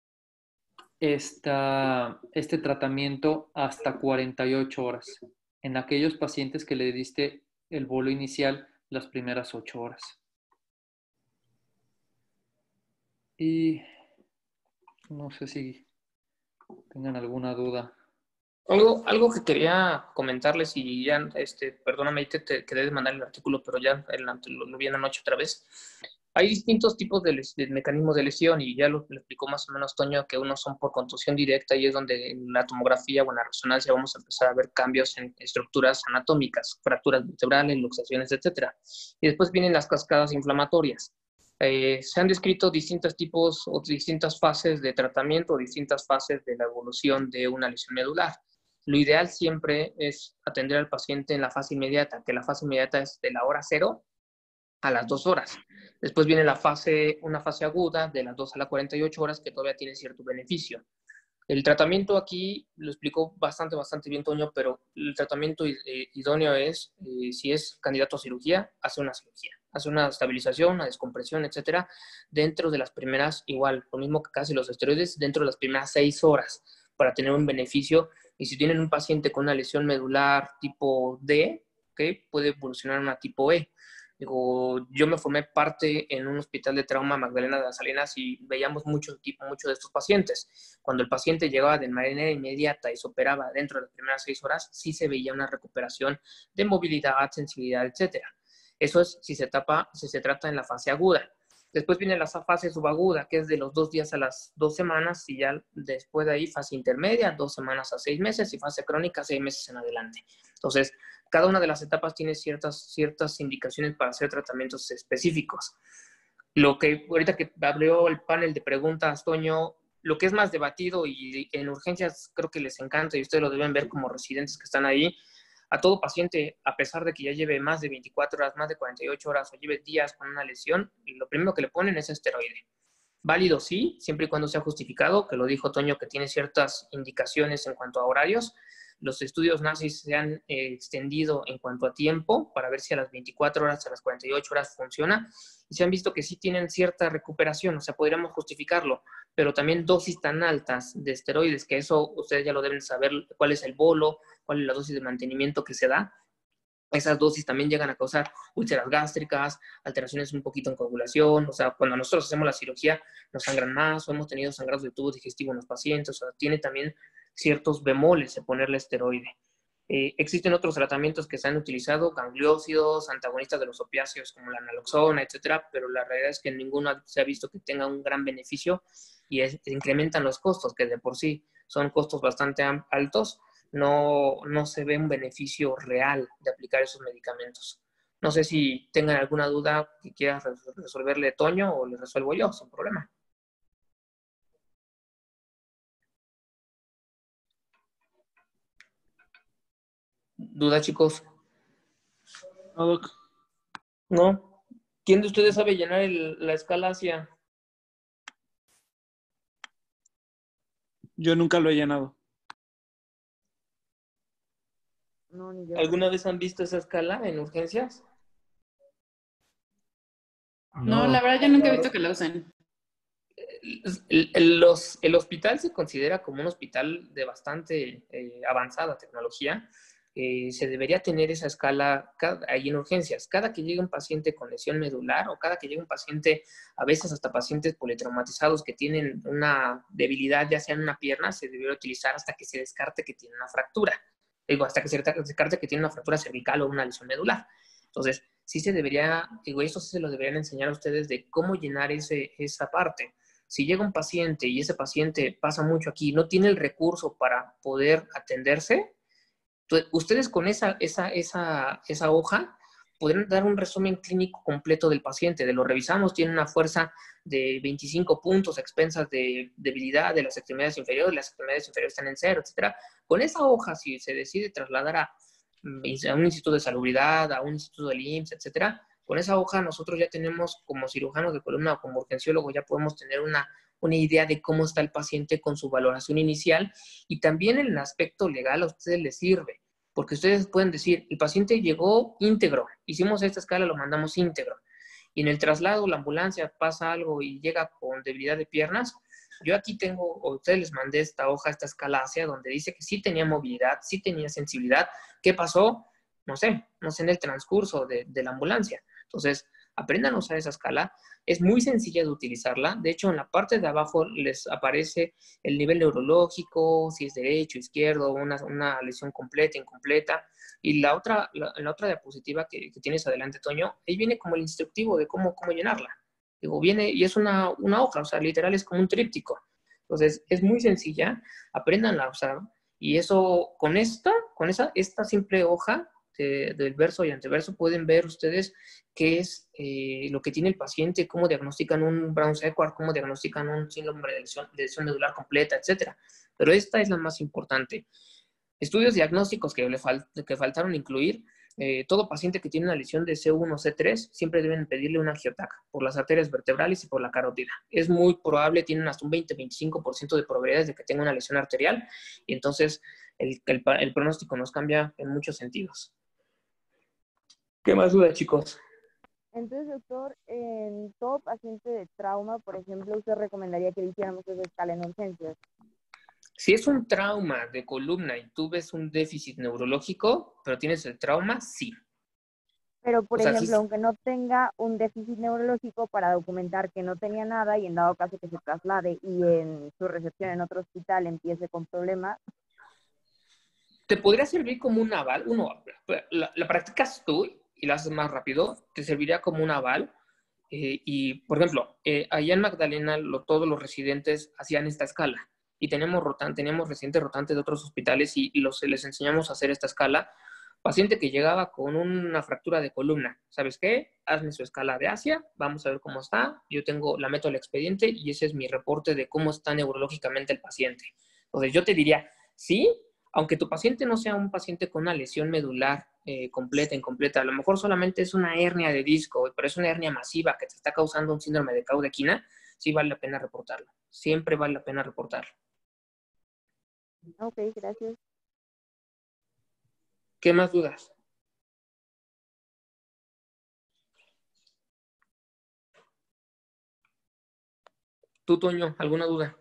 esta, este tratamiento hasta cuarenta y ocho horas en aquellos pacientes que le diste el bolo inicial las primeras ocho horas. Y no sé si tengan alguna duda. Algo, algo que quería comentarles y ya, este, perdóname, te, te quedé de mandar el artículo, pero ya el, lo, lo vi en la noche otra vez. Hay distintos tipos de, les, de mecanismos de lesión y ya lo, lo explicó más o menos Toño, que unos son por contusión directa y es donde en la tomografía o en la resonancia vamos a empezar a ver cambios en estructuras anatómicas, fracturas vertebrales, luxaciones, etcétera. Y después vienen las cascadas inflamatorias. Eh, se han descrito distintos tipos o distintas fases de tratamiento o distintas fases de la evolución de una lesión medular. Lo ideal siempre es atender al paciente en la fase inmediata, que la fase inmediata es de la hora cero a las dos horas. Después viene la fase, una fase aguda de las dos a las cuarenta y ocho horas que todavía tiene cierto beneficio. El tratamiento aquí lo explicó bastante, bastante bien Toño, pero el tratamiento idóneo es, eh, si es candidato a cirugía, hace una cirugía, hace una estabilización, una descompresión, etcétera, dentro de las primeras, igual, lo mismo que casi los esteroides, dentro de las primeras seis horas para tener un beneficio. Y si tienen un paciente con una lesión medular tipo D, ¿okay?, puede evolucionar a una tipo E. Digo, yo me formé parte en un hospital de trauma Magdalena de las Salinas y veíamos mucho, tipo, mucho de estos pacientes. Cuando el paciente llegaba de manera inmediata y se operaba dentro de las primeras seis horas, sí se veía una recuperación de movilidad, sensibilidad, etcétera. Eso es si se, tapa, si se trata en la fase aguda. Después viene la fase subaguda, que es de los dos días a las dos semanas, y ya después de ahí fase intermedia, dos semanas a seis meses, y fase crónica, seis meses en adelante. Entonces, cada una de las etapas tiene ciertas, ciertas indicaciones para hacer tratamientos específicos. Lo que ahorita que abrió el panel de preguntas, Toño, lo que es más debatido y en urgencias creo que les encanta y ustedes lo deben ver como residentes que están ahí, a todo paciente, a pesar de que ya lleve más de veinticuatro horas, más de cuarenta y ocho horas o lleve días con una lesión, lo primero que le ponen es esteroide. Válido sí, siempre y cuando sea justificado, que lo dijo Toño, que tiene ciertas indicaciones en cuanto a horarios. Los estudios nazis se han eh, extendido en cuanto a tiempo para ver si a las veinticuatro horas, a las cuarenta y ocho horas funciona, y se han visto que sí tienen cierta recuperación, o sea, podríamos justificarlo, pero también dosis tan altas de esteroides, que eso ustedes ya lo deben saber, cuál es el bolo, cuál es la dosis de mantenimiento que se da. Esas dosis también llegan a causar úlceras gástricas, alteraciones un poquito en coagulación, o sea, cuando nosotros hacemos la cirugía nos sangran más o hemos tenido sangrados de tubo digestivo en los pacientes, o sea, tiene también ciertos bemoles de ponerle esteroide. Eh, existen otros tratamientos que se han utilizado, gangliósidos, antagonistas de los opiáceos como la naloxona, etcétera, pero la realidad es que ninguno se ha visto que tenga un gran beneficio y es, incrementan los costos, que de por sí son costos bastante altos. No, no se ve un beneficio real de aplicar esos medicamentos. No sé si tengan alguna duda que quieras resolverle Toño o le resuelvo yo, sin problema. ¿Duda, chicos? No, doc. ¿No? ¿Quién de ustedes sabe llenar el, la escala hacia? Yo nunca lo he llenado. No, ni yo. ¿Alguna vez han visto esa escala en urgencias? No, la verdad yo nunca he visto que la usen. El, el, los, el hospital se considera como un hospital de bastante eh, avanzada tecnología. Eh, se debería tener esa escala cada, ahí en urgencias. Cada que llegue un paciente con lesión medular o cada que llegue un paciente, a veces hasta pacientes politraumatizados que tienen una debilidad ya sea en una pierna, se debería utilizar hasta que se descarte que tiene una fractura. Digo, hasta que se descarte que tiene una fractura cervical o una lesión medular. Entonces, sí se debería, digo, eso sí se lo deberían enseñar a ustedes de cómo llenar ese, esa parte. Si llega un paciente y ese paciente pasa mucho aquí, no tiene el recurso para poder atenderse, ustedes con esa, esa, esa, esa hoja podrán dar un resumen clínico completo del paciente. De lo revisamos, tiene una fuerza de veinticinco puntos a expensas de debilidad de las extremidades inferiores, las extremidades inferiores están en cero, etcétera. Con esa hoja, si se decide trasladar a, a un instituto de salubridad, a un instituto del I M S S, etcétera, con esa hoja nosotros ya tenemos, como cirujanos de columna o como urgenciólogo, ya podemos tener una, una idea de cómo está el paciente con su valoración inicial, y también en el aspecto legal a ustedes les sirve, porque ustedes pueden decir, el paciente llegó íntegro, hicimos esta escala, lo mandamos íntegro, y en el traslado, la ambulancia pasa algo y llega con debilidad de piernas. Yo aquí tengo, o ustedes les mandé esta hoja, esta escala hacia donde dice que sí tenía movilidad, sí tenía sensibilidad. ¿Qué pasó? No sé, no sé en el transcurso de, de la ambulancia. Entonces, aprendan a usar esa escala. Es muy sencilla de utilizarla. De hecho, en la parte de abajo les aparece el nivel neurológico, si es derecho, izquierdo, una, una lesión completa, incompleta. Y la otra, la, la otra diapositiva que, que tienes adelante, Toño, ahí viene como el instructivo de cómo, cómo llenarla. Digo, viene y es una, una hoja, o sea, literal es como un tríptico. Entonces, es muy sencilla. Apréndanla a usar. Y eso, con esta, con esa, esta simple hoja, De, del verso y anteverso, pueden ver ustedes qué es eh, lo que tiene el paciente, cómo diagnostican un Brown-Séquard, cómo diagnostican un síndrome de lesión, de lesión medular completa, etcétera. Pero esta es la más importante. Estudios diagnósticos que, le fal que faltaron incluir, eh, todo paciente que tiene una lesión de C uno, C tres, siempre deben pedirle una angiotac por las arterias vertebrales y por la carótida. Es muy probable, tienen hasta un veinte a veinticinco por ciento de probabilidades de que tenga una lesión arterial, y entonces el, el, el pronóstico nos cambia en muchos sentidos. ¿Qué más duda, chicos? Entonces, doctor, en todo paciente de trauma, por ejemplo, ¿usted recomendaría que le hiciéramos esa escala en urgencias? Si es un trauma de columna y tú ves un déficit neurológico, pero tienes el trauma, sí. Pero, por O sea, ejemplo, sí, aunque no tenga un déficit neurológico, para documentar que no tenía nada y en dado caso que se traslade y en su recepción en otro hospital empiece con problemas. te podría servir como un aval. Uno, la, la practicas tú y la haces más rápido, te serviría como un aval. Eh, y, por ejemplo, eh, allá en Magdalena lo, todos los residentes hacían esta escala. Y tenemos, rotan, teníamos residentes rotantes de otros hospitales y, y los, les enseñamos a hacer esta escala. Paciente que llegaba con una fractura de columna, ¿sabes qué? Hazme su escala de Asia, vamos a ver cómo está. Yo tengo, la meto al expediente y ese es mi reporte de cómo está neurológicamente el paciente. Entonces, yo te diría, sí, aunque tu paciente no sea un paciente con una lesión medular eh, completa, incompleta, a lo mejor solamente es una hernia de disco, pero es una hernia masiva que te está causando un síndrome de Caudequina, sí vale la pena reportarlo. Siempre vale la pena reportarlo. Ok, gracias. ¿Qué más dudas? ¿Tú, Toño, alguna duda?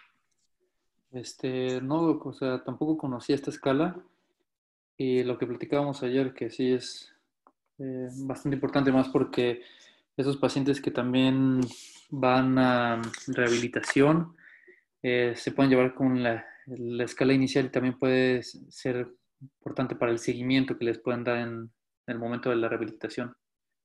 Este, no, o sea, tampoco conocía esta escala y lo que platicábamos ayer, que sí es eh, bastante importante más porque esos pacientes que también van a rehabilitación eh, se pueden llevar con la, la escala inicial y también puede ser importante para el seguimiento que les pueden dar en, en el momento de la rehabilitación.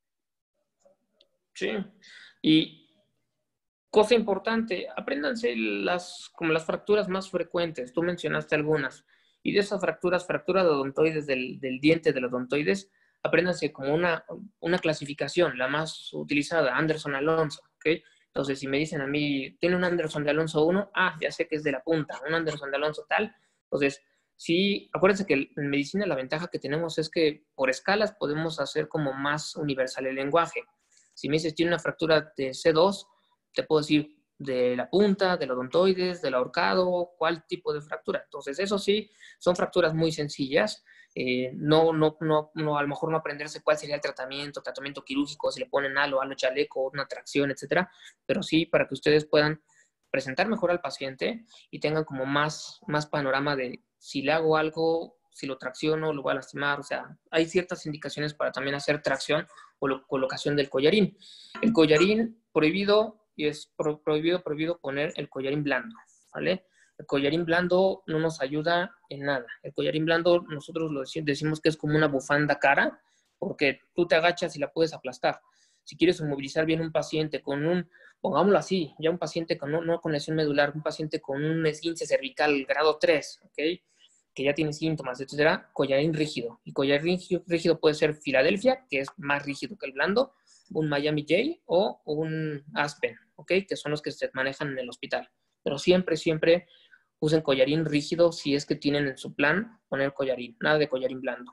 Sí. Y cosa importante, apréndanse las, como las fracturas más frecuentes. Tú mencionaste algunas. Y de esas fracturas, fractura de odontoides del, del diente de los odontoides, apréndanse como una, una clasificación, la más utilizada, Anderson Alonso, ¿ok? Entonces, si me dicen a mí, tiene un Anderson de Alonso uno, ah, ya sé que es de la punta, un Anderson de Alonso tal. Entonces, sí, acuérdense que en medicina la ventaja que tenemos es que por escalas podemos hacer como más universal el lenguaje. Si me dices, tiene una fractura de C dos, te puedo decir de la punta, del odontoides, del ahorcado, cuál tipo de fractura. Entonces, eso sí, son fracturas muy sencillas. Eh, no, no, no, no, a lo mejor no aprenderse cuál sería el tratamiento, tratamiento quirúrgico, si le ponen halo, halo chaleco, una tracción, etcétera, pero sí para que ustedes puedan presentar mejor al paciente y tengan como más, más panorama de si le hago algo, si lo tracciono, lo voy a lastimar. O sea, hay ciertas indicaciones para también hacer tracción o lo, colocación del collarín. El collarín prohibido, y es pro, prohibido, prohibido poner el collarín blando, ¿vale? El collarín blando no nos ayuda en nada. El collarín blando nosotros lo decimos que es como una bufanda cara, porque tú te agachas y la puedes aplastar. Si quieres inmovilizar bien un paciente con un, pongámoslo así, ya un paciente con, no, no con lesión medular, un paciente con un esguince cervical grado tres, ¿ok? Que ya tiene síntomas, etcétera, collarín rígido. Y collarín rígido puede ser Filadelfia, que es más rígido que el blando, un Miami J o un Aspen, ¿ok? Que son los que se manejan en el hospital. Pero siempre, siempre usen collarín rígido si es que tienen en su plan poner collarín, nada de collarín blando.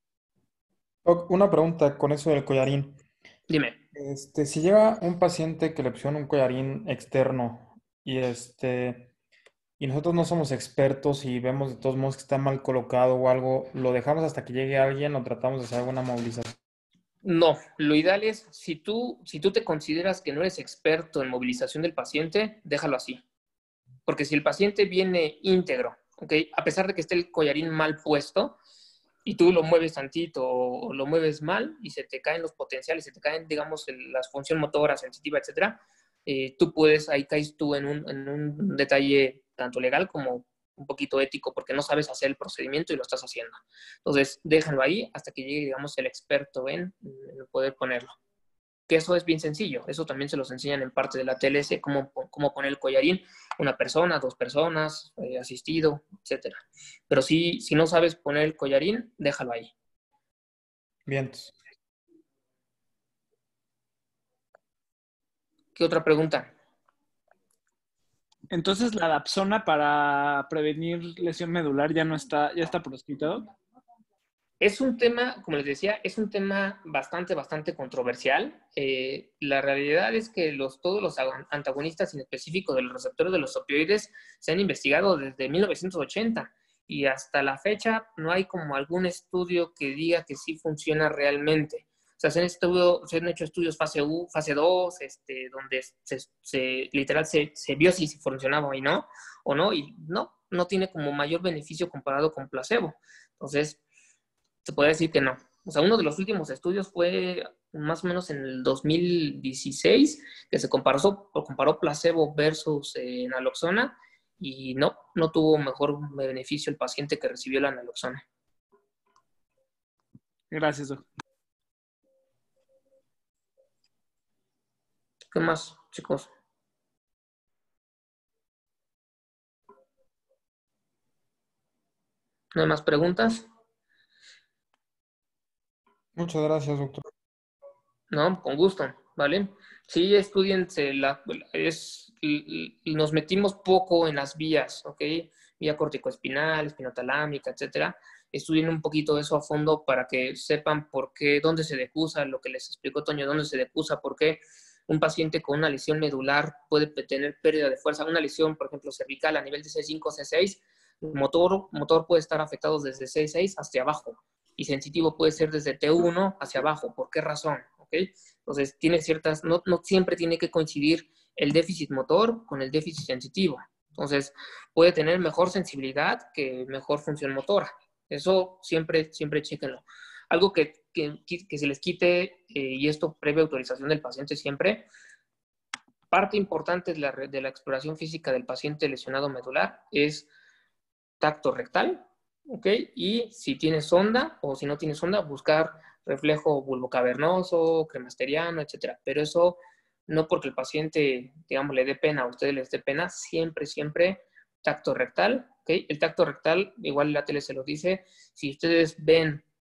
Una pregunta con eso del collarín. Dime. Este, si llega un paciente que le pusieron un collarín externo y, este, y nosotros no somos expertos y vemos de todos modos que está mal colocado o algo, ¿lo dejamos hasta que llegue alguien o tratamos de hacer alguna movilización? No, lo ideal es, si tú, si tú te consideras que no eres experto en movilización del paciente, déjalo así. Porque si el paciente viene íntegro, ¿okay? A pesar de que esté el collarín mal puesto, y tú lo mueves tantito o lo mueves mal y se te caen los potenciales, se te caen, digamos, el, la función motora, sensitiva, etcétera, eh, tú puedes, ahí caes tú en un, en un detalle tanto legal como un poquito ético, porque no sabes hacer el procedimiento y lo estás haciendo. Entonces, déjenlo ahí hasta que llegue, digamos, el experto en, en poder ponerlo. Que eso es bien sencillo, eso también se los enseñan en parte de la T L S, cómo, cómo poner el collarín, una persona, dos personas, eh, asistido, etcétera. Pero si, si no sabes poner el collarín, déjalo ahí. Bien. ¿Qué otra pregunta? Entonces, ¿la Dapsona para prevenir lesión medular ya no está, ya está proscrito? Es un tema, como les decía, es un tema bastante, bastante controversial. Eh, la realidad es que los, todos los antagonistas en específico de los receptores de los opioides se han investigado desde mil novecientos ochenta y hasta la fecha no hay como algún estudio que diga que sí funciona realmente. O sea, se han, estudio, se han hecho estudios fase uno, fase dos, este, donde se, se, literal se, se vio si funcionaba y no, o no, y no, no tiene como mayor beneficio comparado con placebo. Entonces, se puede decir que no. O sea, uno de los últimos estudios fue más o menos en el dos mil dieciséis, que se comparó, comparó placebo versus eh, naloxona, y no, no tuvo mejor beneficio el paciente que recibió la naloxona. Gracias, doctor. ¿Qué más, chicos? ¿No hay más preguntas? Muchas gracias, doctor. No, con gusto, ¿vale? Sí, estudiense, la, es, nos metimos poco en las vías, ¿ok? Vía corticoespinal, espinotalámica, etcétera. Estudien un poquito eso a fondo para que sepan por qué, dónde se decusa, lo que les explicó Toño, dónde se decusa, por qué un paciente con una lesión medular puede tener pérdida de fuerza. Una lesión, por ejemplo, cervical a nivel de C cinco, C seis, el motor, motor puede estar afectado desde C seis hacia abajo y sensitivo puede ser desde T uno hacia abajo. ¿Por qué razón? ¿Okay? Entonces, tiene ciertas, no, no siempre tiene que coincidir el déficit motor con el déficit sensitivo. Entonces, puede tener mejor sensibilidad que mejor función motora. Eso siempre, siempre chéquenlo. Algo que, que, que se les quite, eh, y esto previa autorización del paciente siempre, parte importante de la, de la exploración física del paciente lesionado medular es tacto rectal, ¿ok? Y si tiene sonda o si no tiene sonda, buscar reflejo bulbocavernoso, cremasteriano, etcétera. Pero eso no porque el paciente, digamos, le dé pena a ustedes les dé pena, siempre, siempre tacto rectal, ¿ok? El tacto rectal, igual la tele se lo dice, si ustedes ven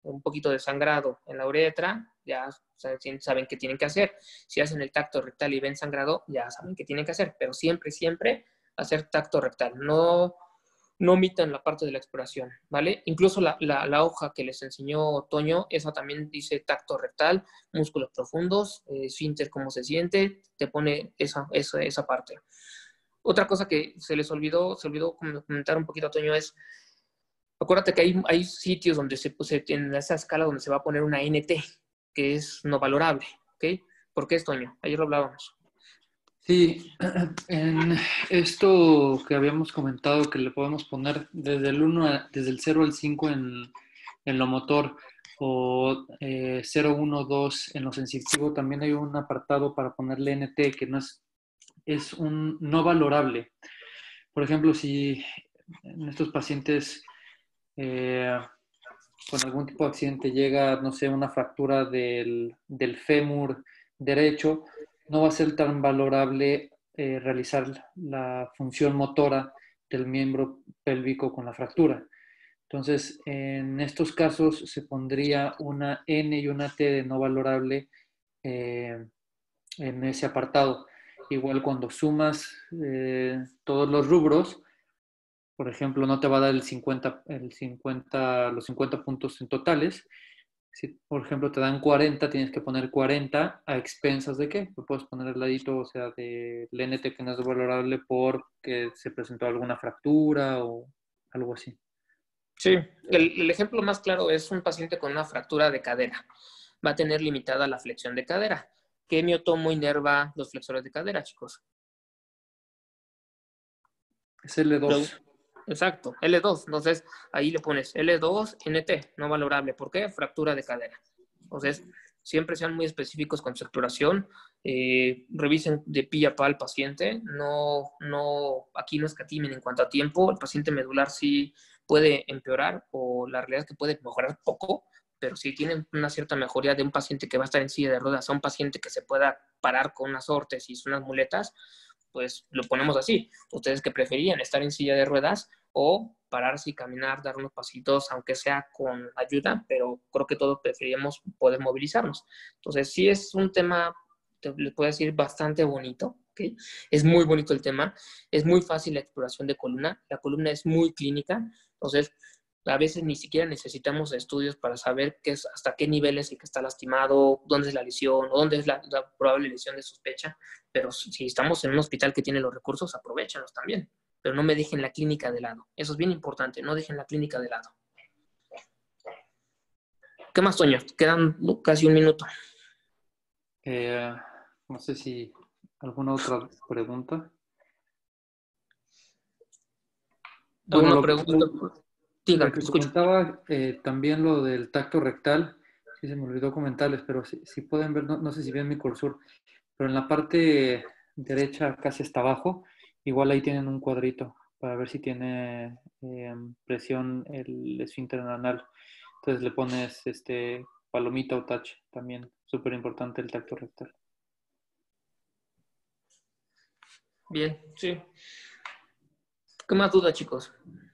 un poquito de sangrado en la uretra, ya saben qué tienen que hacer. Si hacen el tacto rectal y ven sangrado, ya saben qué tienen que hacer. Pero siempre, siempre hacer tacto rectal. No, no omitan la parte de la exploración, ¿vale? Incluso la, la, la hoja que les enseñó Toño, esa también dice tacto rectal, músculos profundos, eh, esfínter, cómo se siente, te pone esa, esa, esa parte. Otra cosa que se les olvidó, se olvidó comentar un poquito a Toño es, acuérdate que hay, hay sitios donde se puse en esa escala donde se va a poner una N T, que es no valorable, ¿ok? ¿Por qué es, Toño? Ayer lo hablábamos. Sí, en esto que habíamos comentado que le podemos poner desde el uno a, desde el cero al cinco en, en lo motor o eh, cero, uno, dos en lo sensitivo, también hay un apartado para ponerle N T que no es, es un no valorable. Por ejemplo, si en estos pacientes eh, con algún tipo de accidente llega, no sé, una fractura del, del fémur derecho, no va a ser tan valorable eh, realizar la función motora del miembro pélvico con la fractura. Entonces, en estos casos se pondría una N y una T de no valorable eh, en ese apartado. Igual cuando sumas eh, todos los rubros, por ejemplo, no te va a dar el cincuenta, el cincuenta, los cincuenta puntos en totales. Si, por ejemplo, te dan cuarenta, tienes que poner cuarenta a expensas de qué. Lo puedes poner al ladito, o sea, del N T que no es valorable porque se presentó alguna fractura o algo así. Sí, el, el ejemplo más claro es un paciente con una fractura de cadera. Va a tener limitada la flexión de cadera. ¿Qué miotomo inerva los flexores de cadera, chicos? Es L dos. Exacto, L dos. Entonces, ahí le pones L dos N T, no valorable. ¿Por qué? Fractura de cadera. Entonces, siempre sean muy específicos con su exploración. Eh, revisen de pi a pa al paciente. No, no, aquí no escatimen en cuanto a tiempo. El paciente medular sí puede empeorar o la realidad es que puede mejorar poco, pero si tienen una cierta mejoría de un paciente que va a estar en silla de ruedas a un paciente que se pueda parar con unas órtesis, unas muletas, pues lo ponemos así. Ustedes que preferían estar en silla de ruedas o pararse y caminar, dar unos pasitos, aunque sea con ayuda, pero creo que todos preferíamos poder movilizarnos. Entonces, sí es un tema, les puedo decir, bastante bonito, ¿okay? Es muy bonito el tema, es muy fácil la exploración de columna, la columna es muy clínica, entonces a veces ni siquiera necesitamos estudios para saber qué es, hasta qué nivel es el que está lastimado, dónde es la lesión, o dónde es la, la probable lesión de sospecha. Pero si estamos en un hospital que tiene los recursos, aprovéchenlos también. Pero no me dejen la clínica de lado. Eso es bien importante, no dejen la clínica de lado. ¿Qué más, Toño? Quedan casi un minuto. Eh, no sé si alguna otra pregunta. ¿Alguna Bueno, pregunta? Lo, Diga, lo que escucho. comentaba eh, también lo del tacto rectal, sí se me olvidó comentarles, pero si, si pueden ver, no, no sé si ven mi cursor, pero en la parte derecha, casi hasta abajo, igual ahí tienen un cuadrito para ver si tiene eh, presión el esfínter anal. Entonces le pones este palomita o touch también, súper importante el tacto rectal. Bien, sí. ¿Qué más dudas, chicos?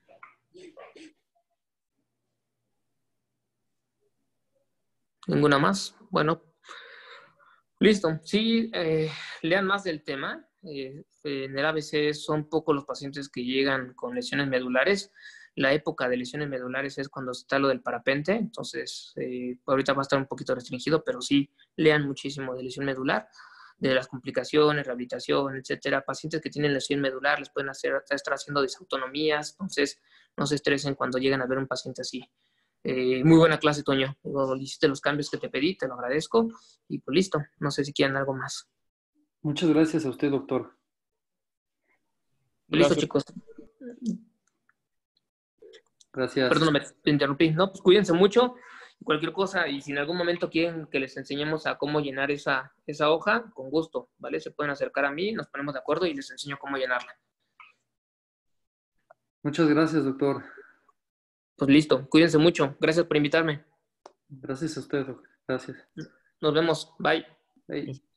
¿Ninguna más? Bueno, listo. Sí, eh, lean más del tema. Eh, en el A B C son pocos los pacientes que llegan con lesiones medulares. La época de lesiones medulares es cuando está lo del parapente. Entonces, eh, ahorita va a estar un poquito restringido, pero sí lean muchísimo de lesión medular, de las complicaciones, rehabilitación, etcétera. Pacientes que tienen lesión medular les pueden hacer, estar haciendo disautonomías. Entonces, no se estresen cuando lleguen a ver un paciente así. Eh, muy buena clase, Toño. Hiciste los cambios que te pedí, te lo agradezco. Y pues listo. No sé si quieren algo más. Muchas gracias a usted, doctor. Listo, Gracias. chicos. Gracias. Perdón, me interrumpí. No, pues cuídense mucho. Cualquier cosa, y si en algún momento quieren que les enseñemos a cómo llenar esa, esa hoja, con gusto, ¿vale? Se pueden acercar a mí, nos ponemos de acuerdo y les enseño cómo llenarla. Muchas gracias, doctor. Pues listo, cuídense mucho. Gracias por invitarme. Gracias a usted, doctor. Gracias. Nos vemos. Bye. Bye.